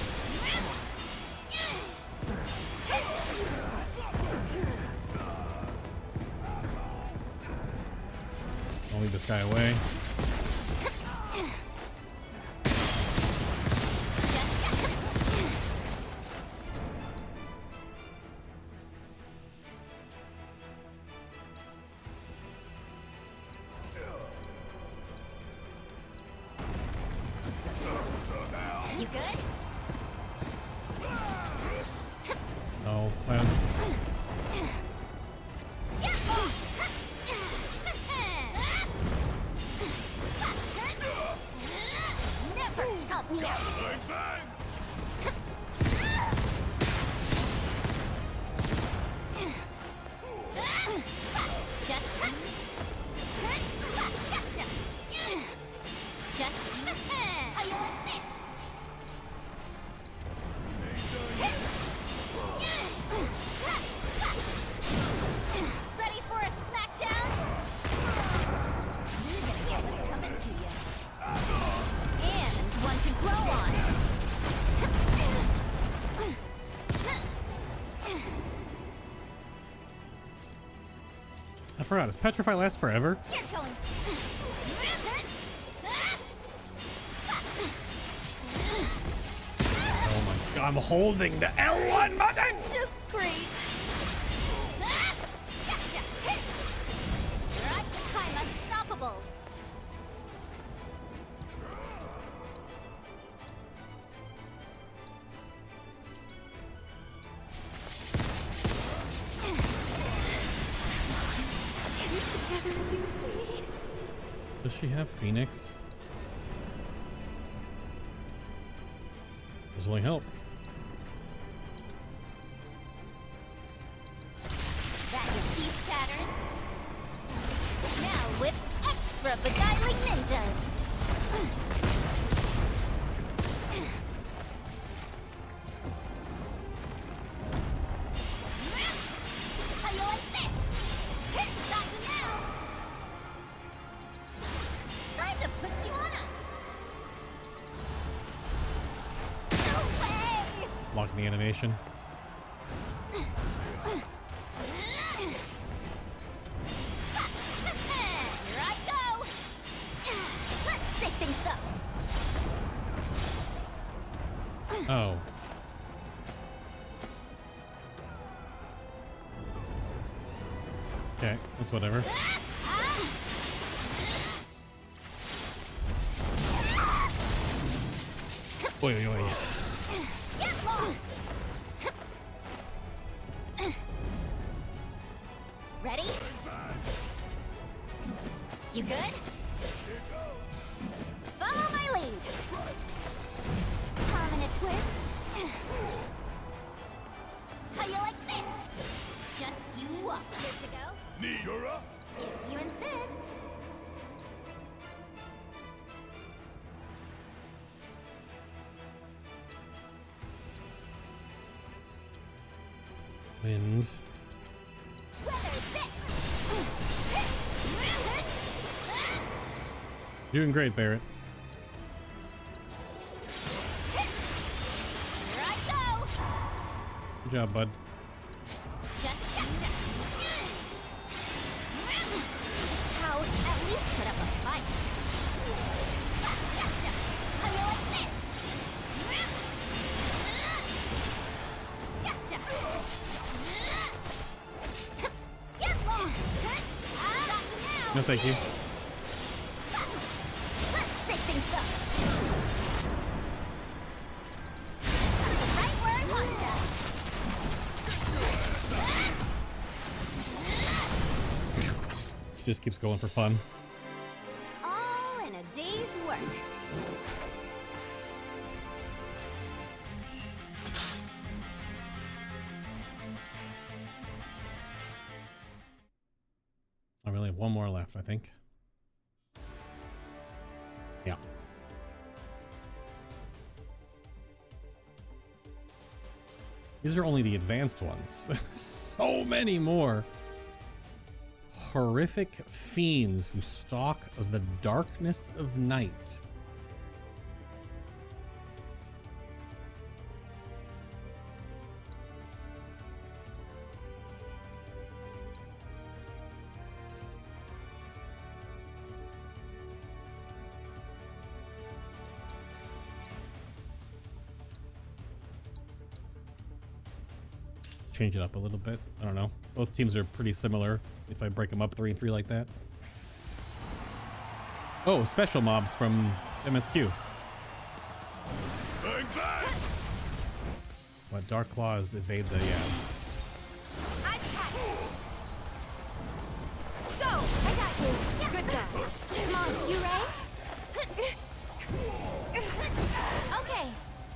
I'll leave this guy away. good? Oh, plans. Never count me out. Just gotcha. Just how you like this? Ready for a smackdown? You're gonna get what's coming to you. And one to grow on. I forgot. Does Petrify last forever? Get going. Oh my god, I'm holding the L one button! Just great. Gotcha. Right, I'm unstoppable. Does she have Phoenix? This will only help. That your teeth chattering? Now with extra beguiling ninjas. How you like this? Got you now. Time to put you on us. No way. Just locking the animation. Here I go! Let's shake things up! Oh. Okay, that's whatever. Oi, oi, oi. Get long! Ready? You good? Follow my lead! Arm in a twist. How you like this? Just you up. Good to go? Need her up? If you insist. Wind. Doing great, Barrett. Here I go. Good job, bud. Just gotcha. Chow at least put up a fight. Gotcha. How you like this? Gotcha. Get long. Got you now. No, thank you. Let's shake things up. Right where I want ya. She just keeps going for fun. All in a day's work. I really have one more left, I think. Yeah. These are only the advanced ones. So many more. Horrific fiends who stalk the darkness of night. Change it up a little bit. I don't know. Both teams are pretty similar if I break them up three and three like that. Oh, special mobs from M S Q. Thank But Dark Claws evade the, yeah. I catch. Go! I got you. Good job. Come on, you ready? Okay.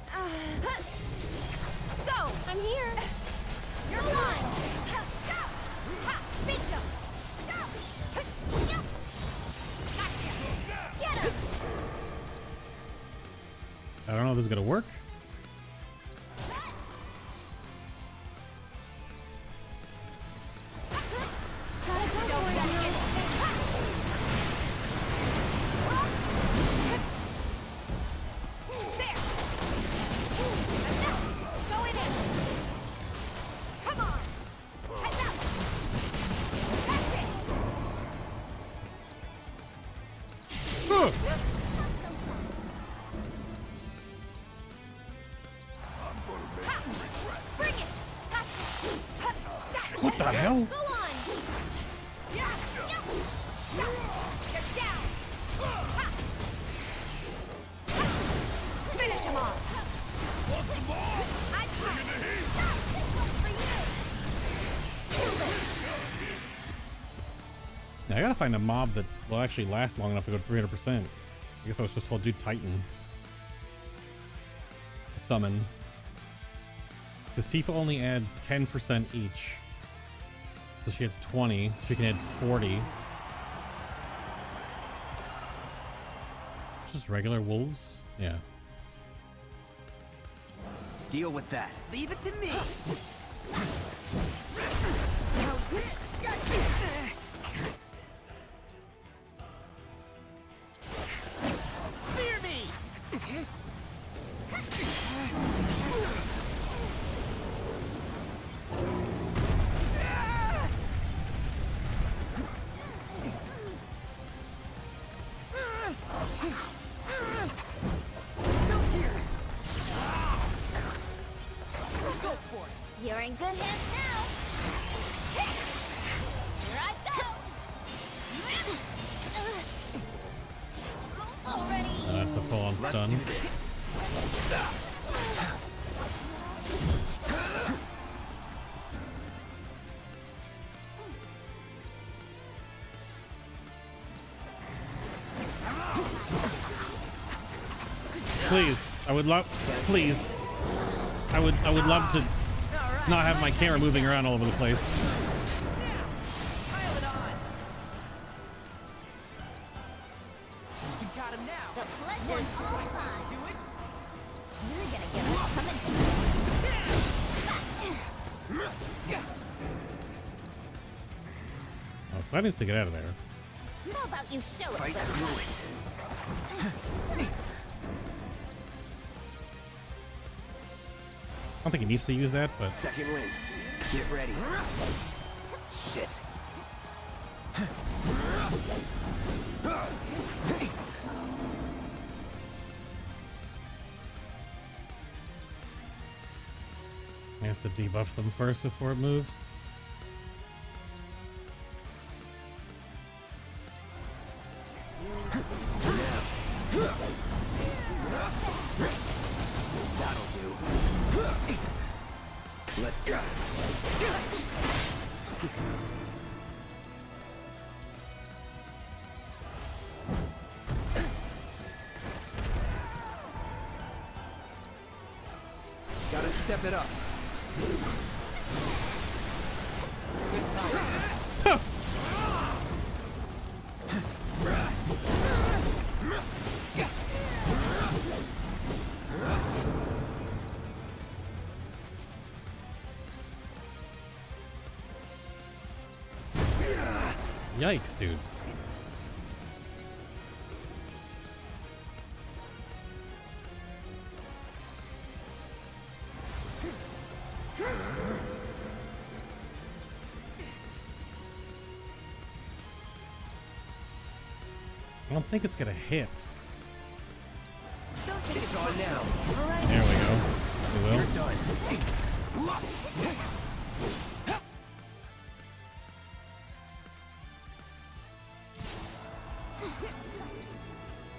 Go! I'm here. You're fine. Bingo! Gotcha! Get him! I don't know if this is gonna work. What the hell? Go on! You're down! Finish him off! I'm for Now I gotta find a mob that will actually last long enough to go to three hundred percent. I guess I was just told do Titan. Summon. Because Tifa only adds ten percent each. So she adds twenty. She can add forty. Just regular wolves? Yeah. Deal with that. Leave it to me. Fear me. You're in good hands now. Here I go. Already. Uh, that's a full-on stun. Please, I would love, please, I would, I would love to not have my camera moving around all over the place. Pile it on. You got him now. The pleasure's all mine. Do it. You're gonna get what's coming to you. Oh, that needs to get out of there. How about you show it Fight first? through it. I don't think he needs to use that, but Second wind. Get ready. Shit. he has to debuff them first before it moves. That'll do. Let's go. Gotta step it up. Good time. Yikes, dude. I don't think it's gonna hit. It's on now. There we go. It will. You're done.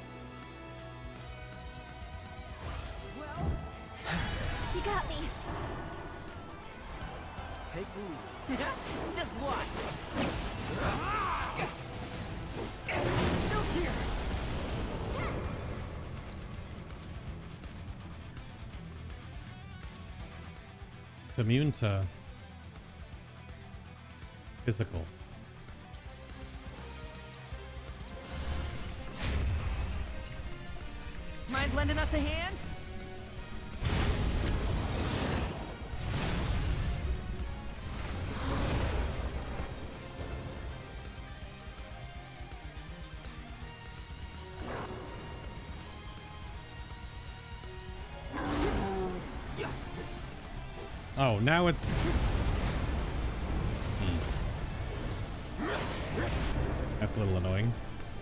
You got me. take the lead. Just watch. Still here. It's immune to physical. Mind lending us a hand? Oh, now it's... Hmm. That's a little annoying.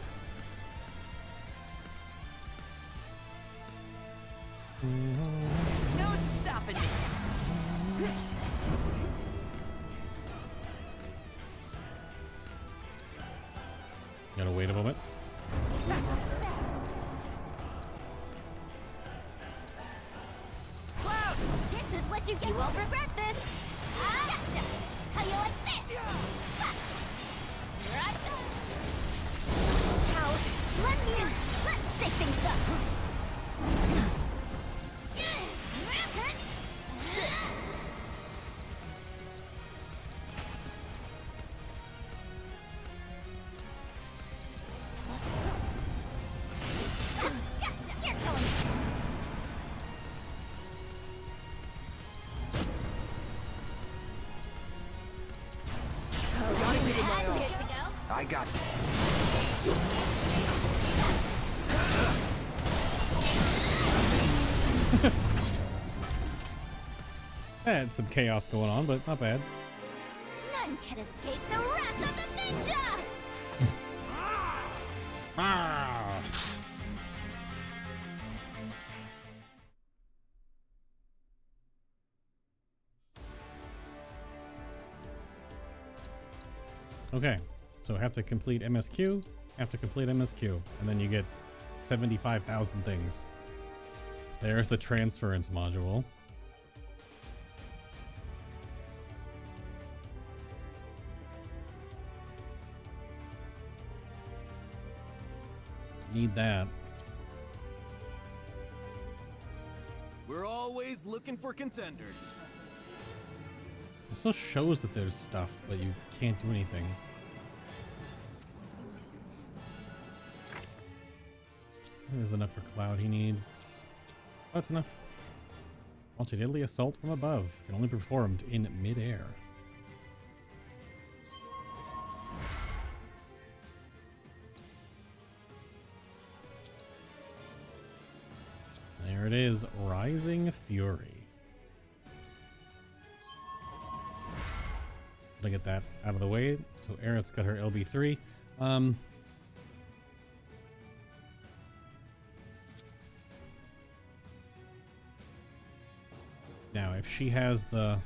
No stopping me. Gotta wait a moment. Cloud! This is what you get. You won't regret this. Ah, gotcha. How you like this? Ha. Right. Chow, let me in. Let's shake things up. I got this. Had some chaos going on, but not bad. None can escape the wrath of the ninja! Ah. Okay, so have to complete M S Q, have to complete M S Q, and then you get seventy-five thousand things. There's the transference module. Need that. We're always looking for contenders. It still shows that there's stuff, but you can't do anything. There's enough for Cloud. He needs... Oh, that's enough. Launch a deadly assault from above. Can only be performed in mid-air. There it is, Rising Fury. Gonna get that out of the way. So Aerith's got her L B three. Um, now, if she has the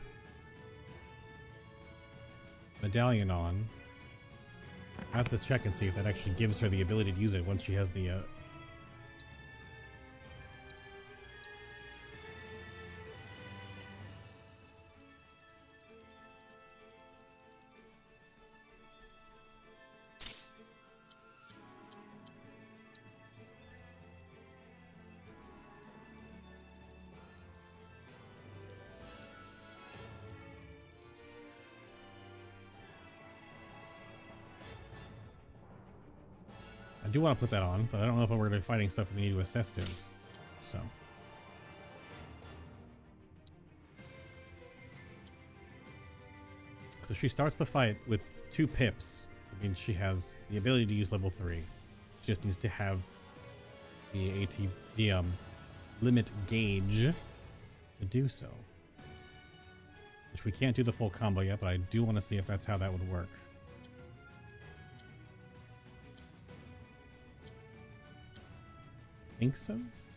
medallion on, I have to check and see if that actually gives her the ability to use it once she has the uh, I do want to put that on, but I don't know if we're going to be fighting stuff we need to assess soon. So. So she starts the fight with two pips. I mean, she has the ability to use level three. She just needs to have the AT, the um, limit gauge to do so. Which we can't do the full combo yet, but I do want to see if that's how that would work. Think so?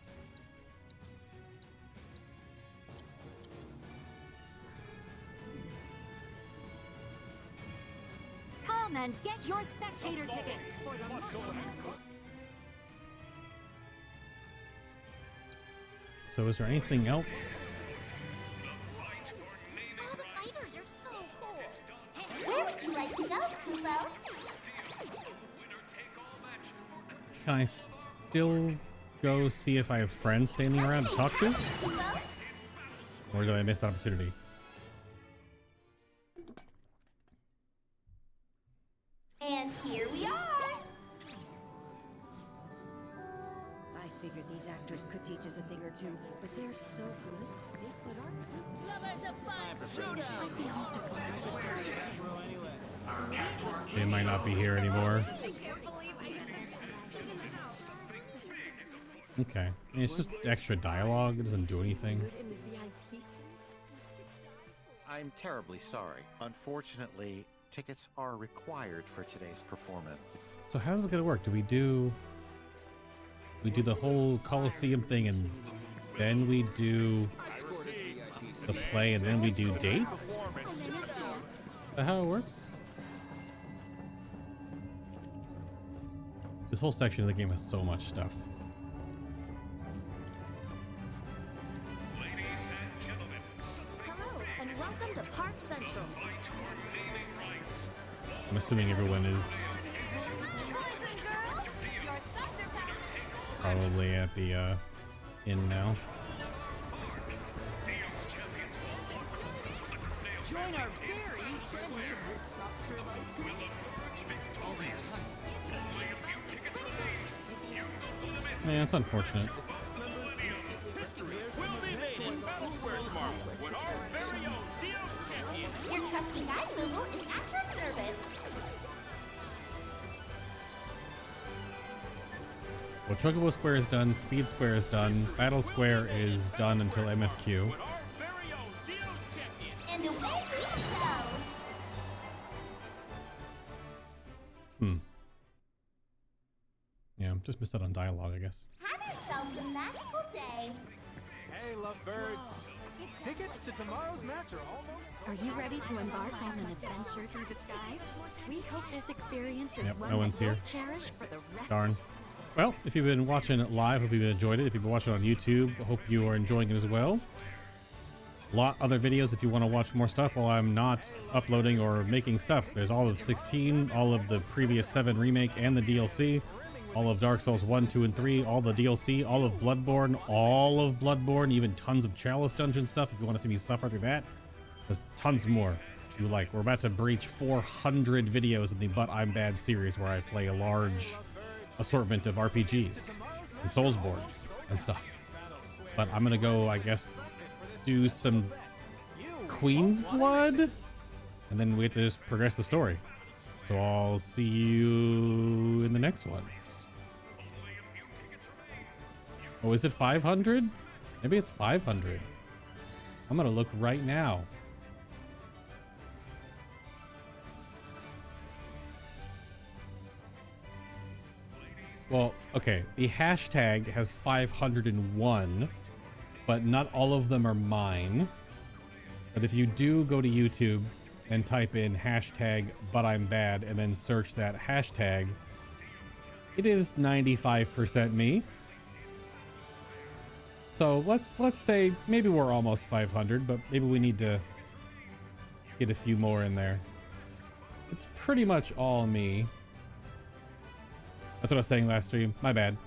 Come and get your spectator tickets for the muscle. So is there anything else? All the fighters are so Can I still go see if I have friends standing around to talk to? Or did I miss the opportunity? And here we are. I figured these actors could teach us a thing or two, but they're so good. They put our troop to lovers of fun. They might not be here anymore. Okay. I mean, it's just extra dialogue. It doesn't do anything. I'm terribly sorry. Unfortunately, tickets are required for today's performance. So how's it gonna work? Do we do we do the whole Coliseum thing and then we do the play and then we do dates? Is that how it works? This whole section of the game has so much stuff. Hello, and welcome to Park Central. I'm assuming everyone is probably at the uh, inn now. Join our very Man, it's unfortunate. Your trusty guide, Moogle, is at your service. Well, Chocobo Square is done, Speed Square is done, Battle Square is done until M S Q. And away we go. Hmm. Yeah, just missed out on dialogue, I guess. Have yourselves a magical day. Hey, lovebirds. Tickets to tomorrow's match are almost... Are you ready to embark on an adventure through the skies? We hope this experience is Yep, one no that one's you'll here. cherish for the rest Darn. Well, if you've been watching it live, hope you've enjoyed it. If you've been watching it on YouTube, hope you are enjoying it as well. A lot other videos if you want to watch more stuff while I'm not uploading or making stuff. There's all of sixteen, all of the previous seven remake and the D L C, all of Dark Souls one, two, and three, all the D L C, all of Bloodborne, all of Bloodborne, even tons of Chalice Dungeon stuff if you want to see me suffer through that. There's tons more if you like. We're about to breach four hundred videos in the But I'm Bad series where I play a large assortment of R P Gs and Soulsborns and stuff. But I'm gonna go, I guess, do some Queen's Blood, and then we have to just progress the story. So I'll see you in the next one. Oh, is it five hundred? Maybe it's five hundred. I'm gonna look right now. Well, okay, the hashtag has five hundred one, but not all of them are mine. But if you do go to YouTube and type in hashtag but I'm bad and then search that hashtag, it is ninety-five percent me. So let's let's say maybe we're almost five hundred, but maybe we need to get a few more in there. It's pretty much all me. That's what I was saying last stream. My bad.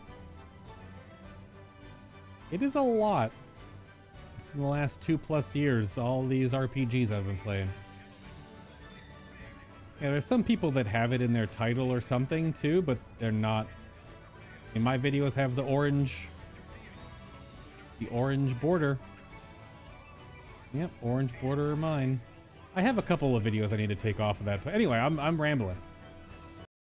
It is a lot. It's in the last two plus years, all these R P Gs I've been playing. Yeah, there's some people that have it in their title or something too, but they're not. In my videos have the orange, the orange border. Yep, orange border are mine. I have a couple of videos I need to take off of that. But anyway, I'm, I'm rambling.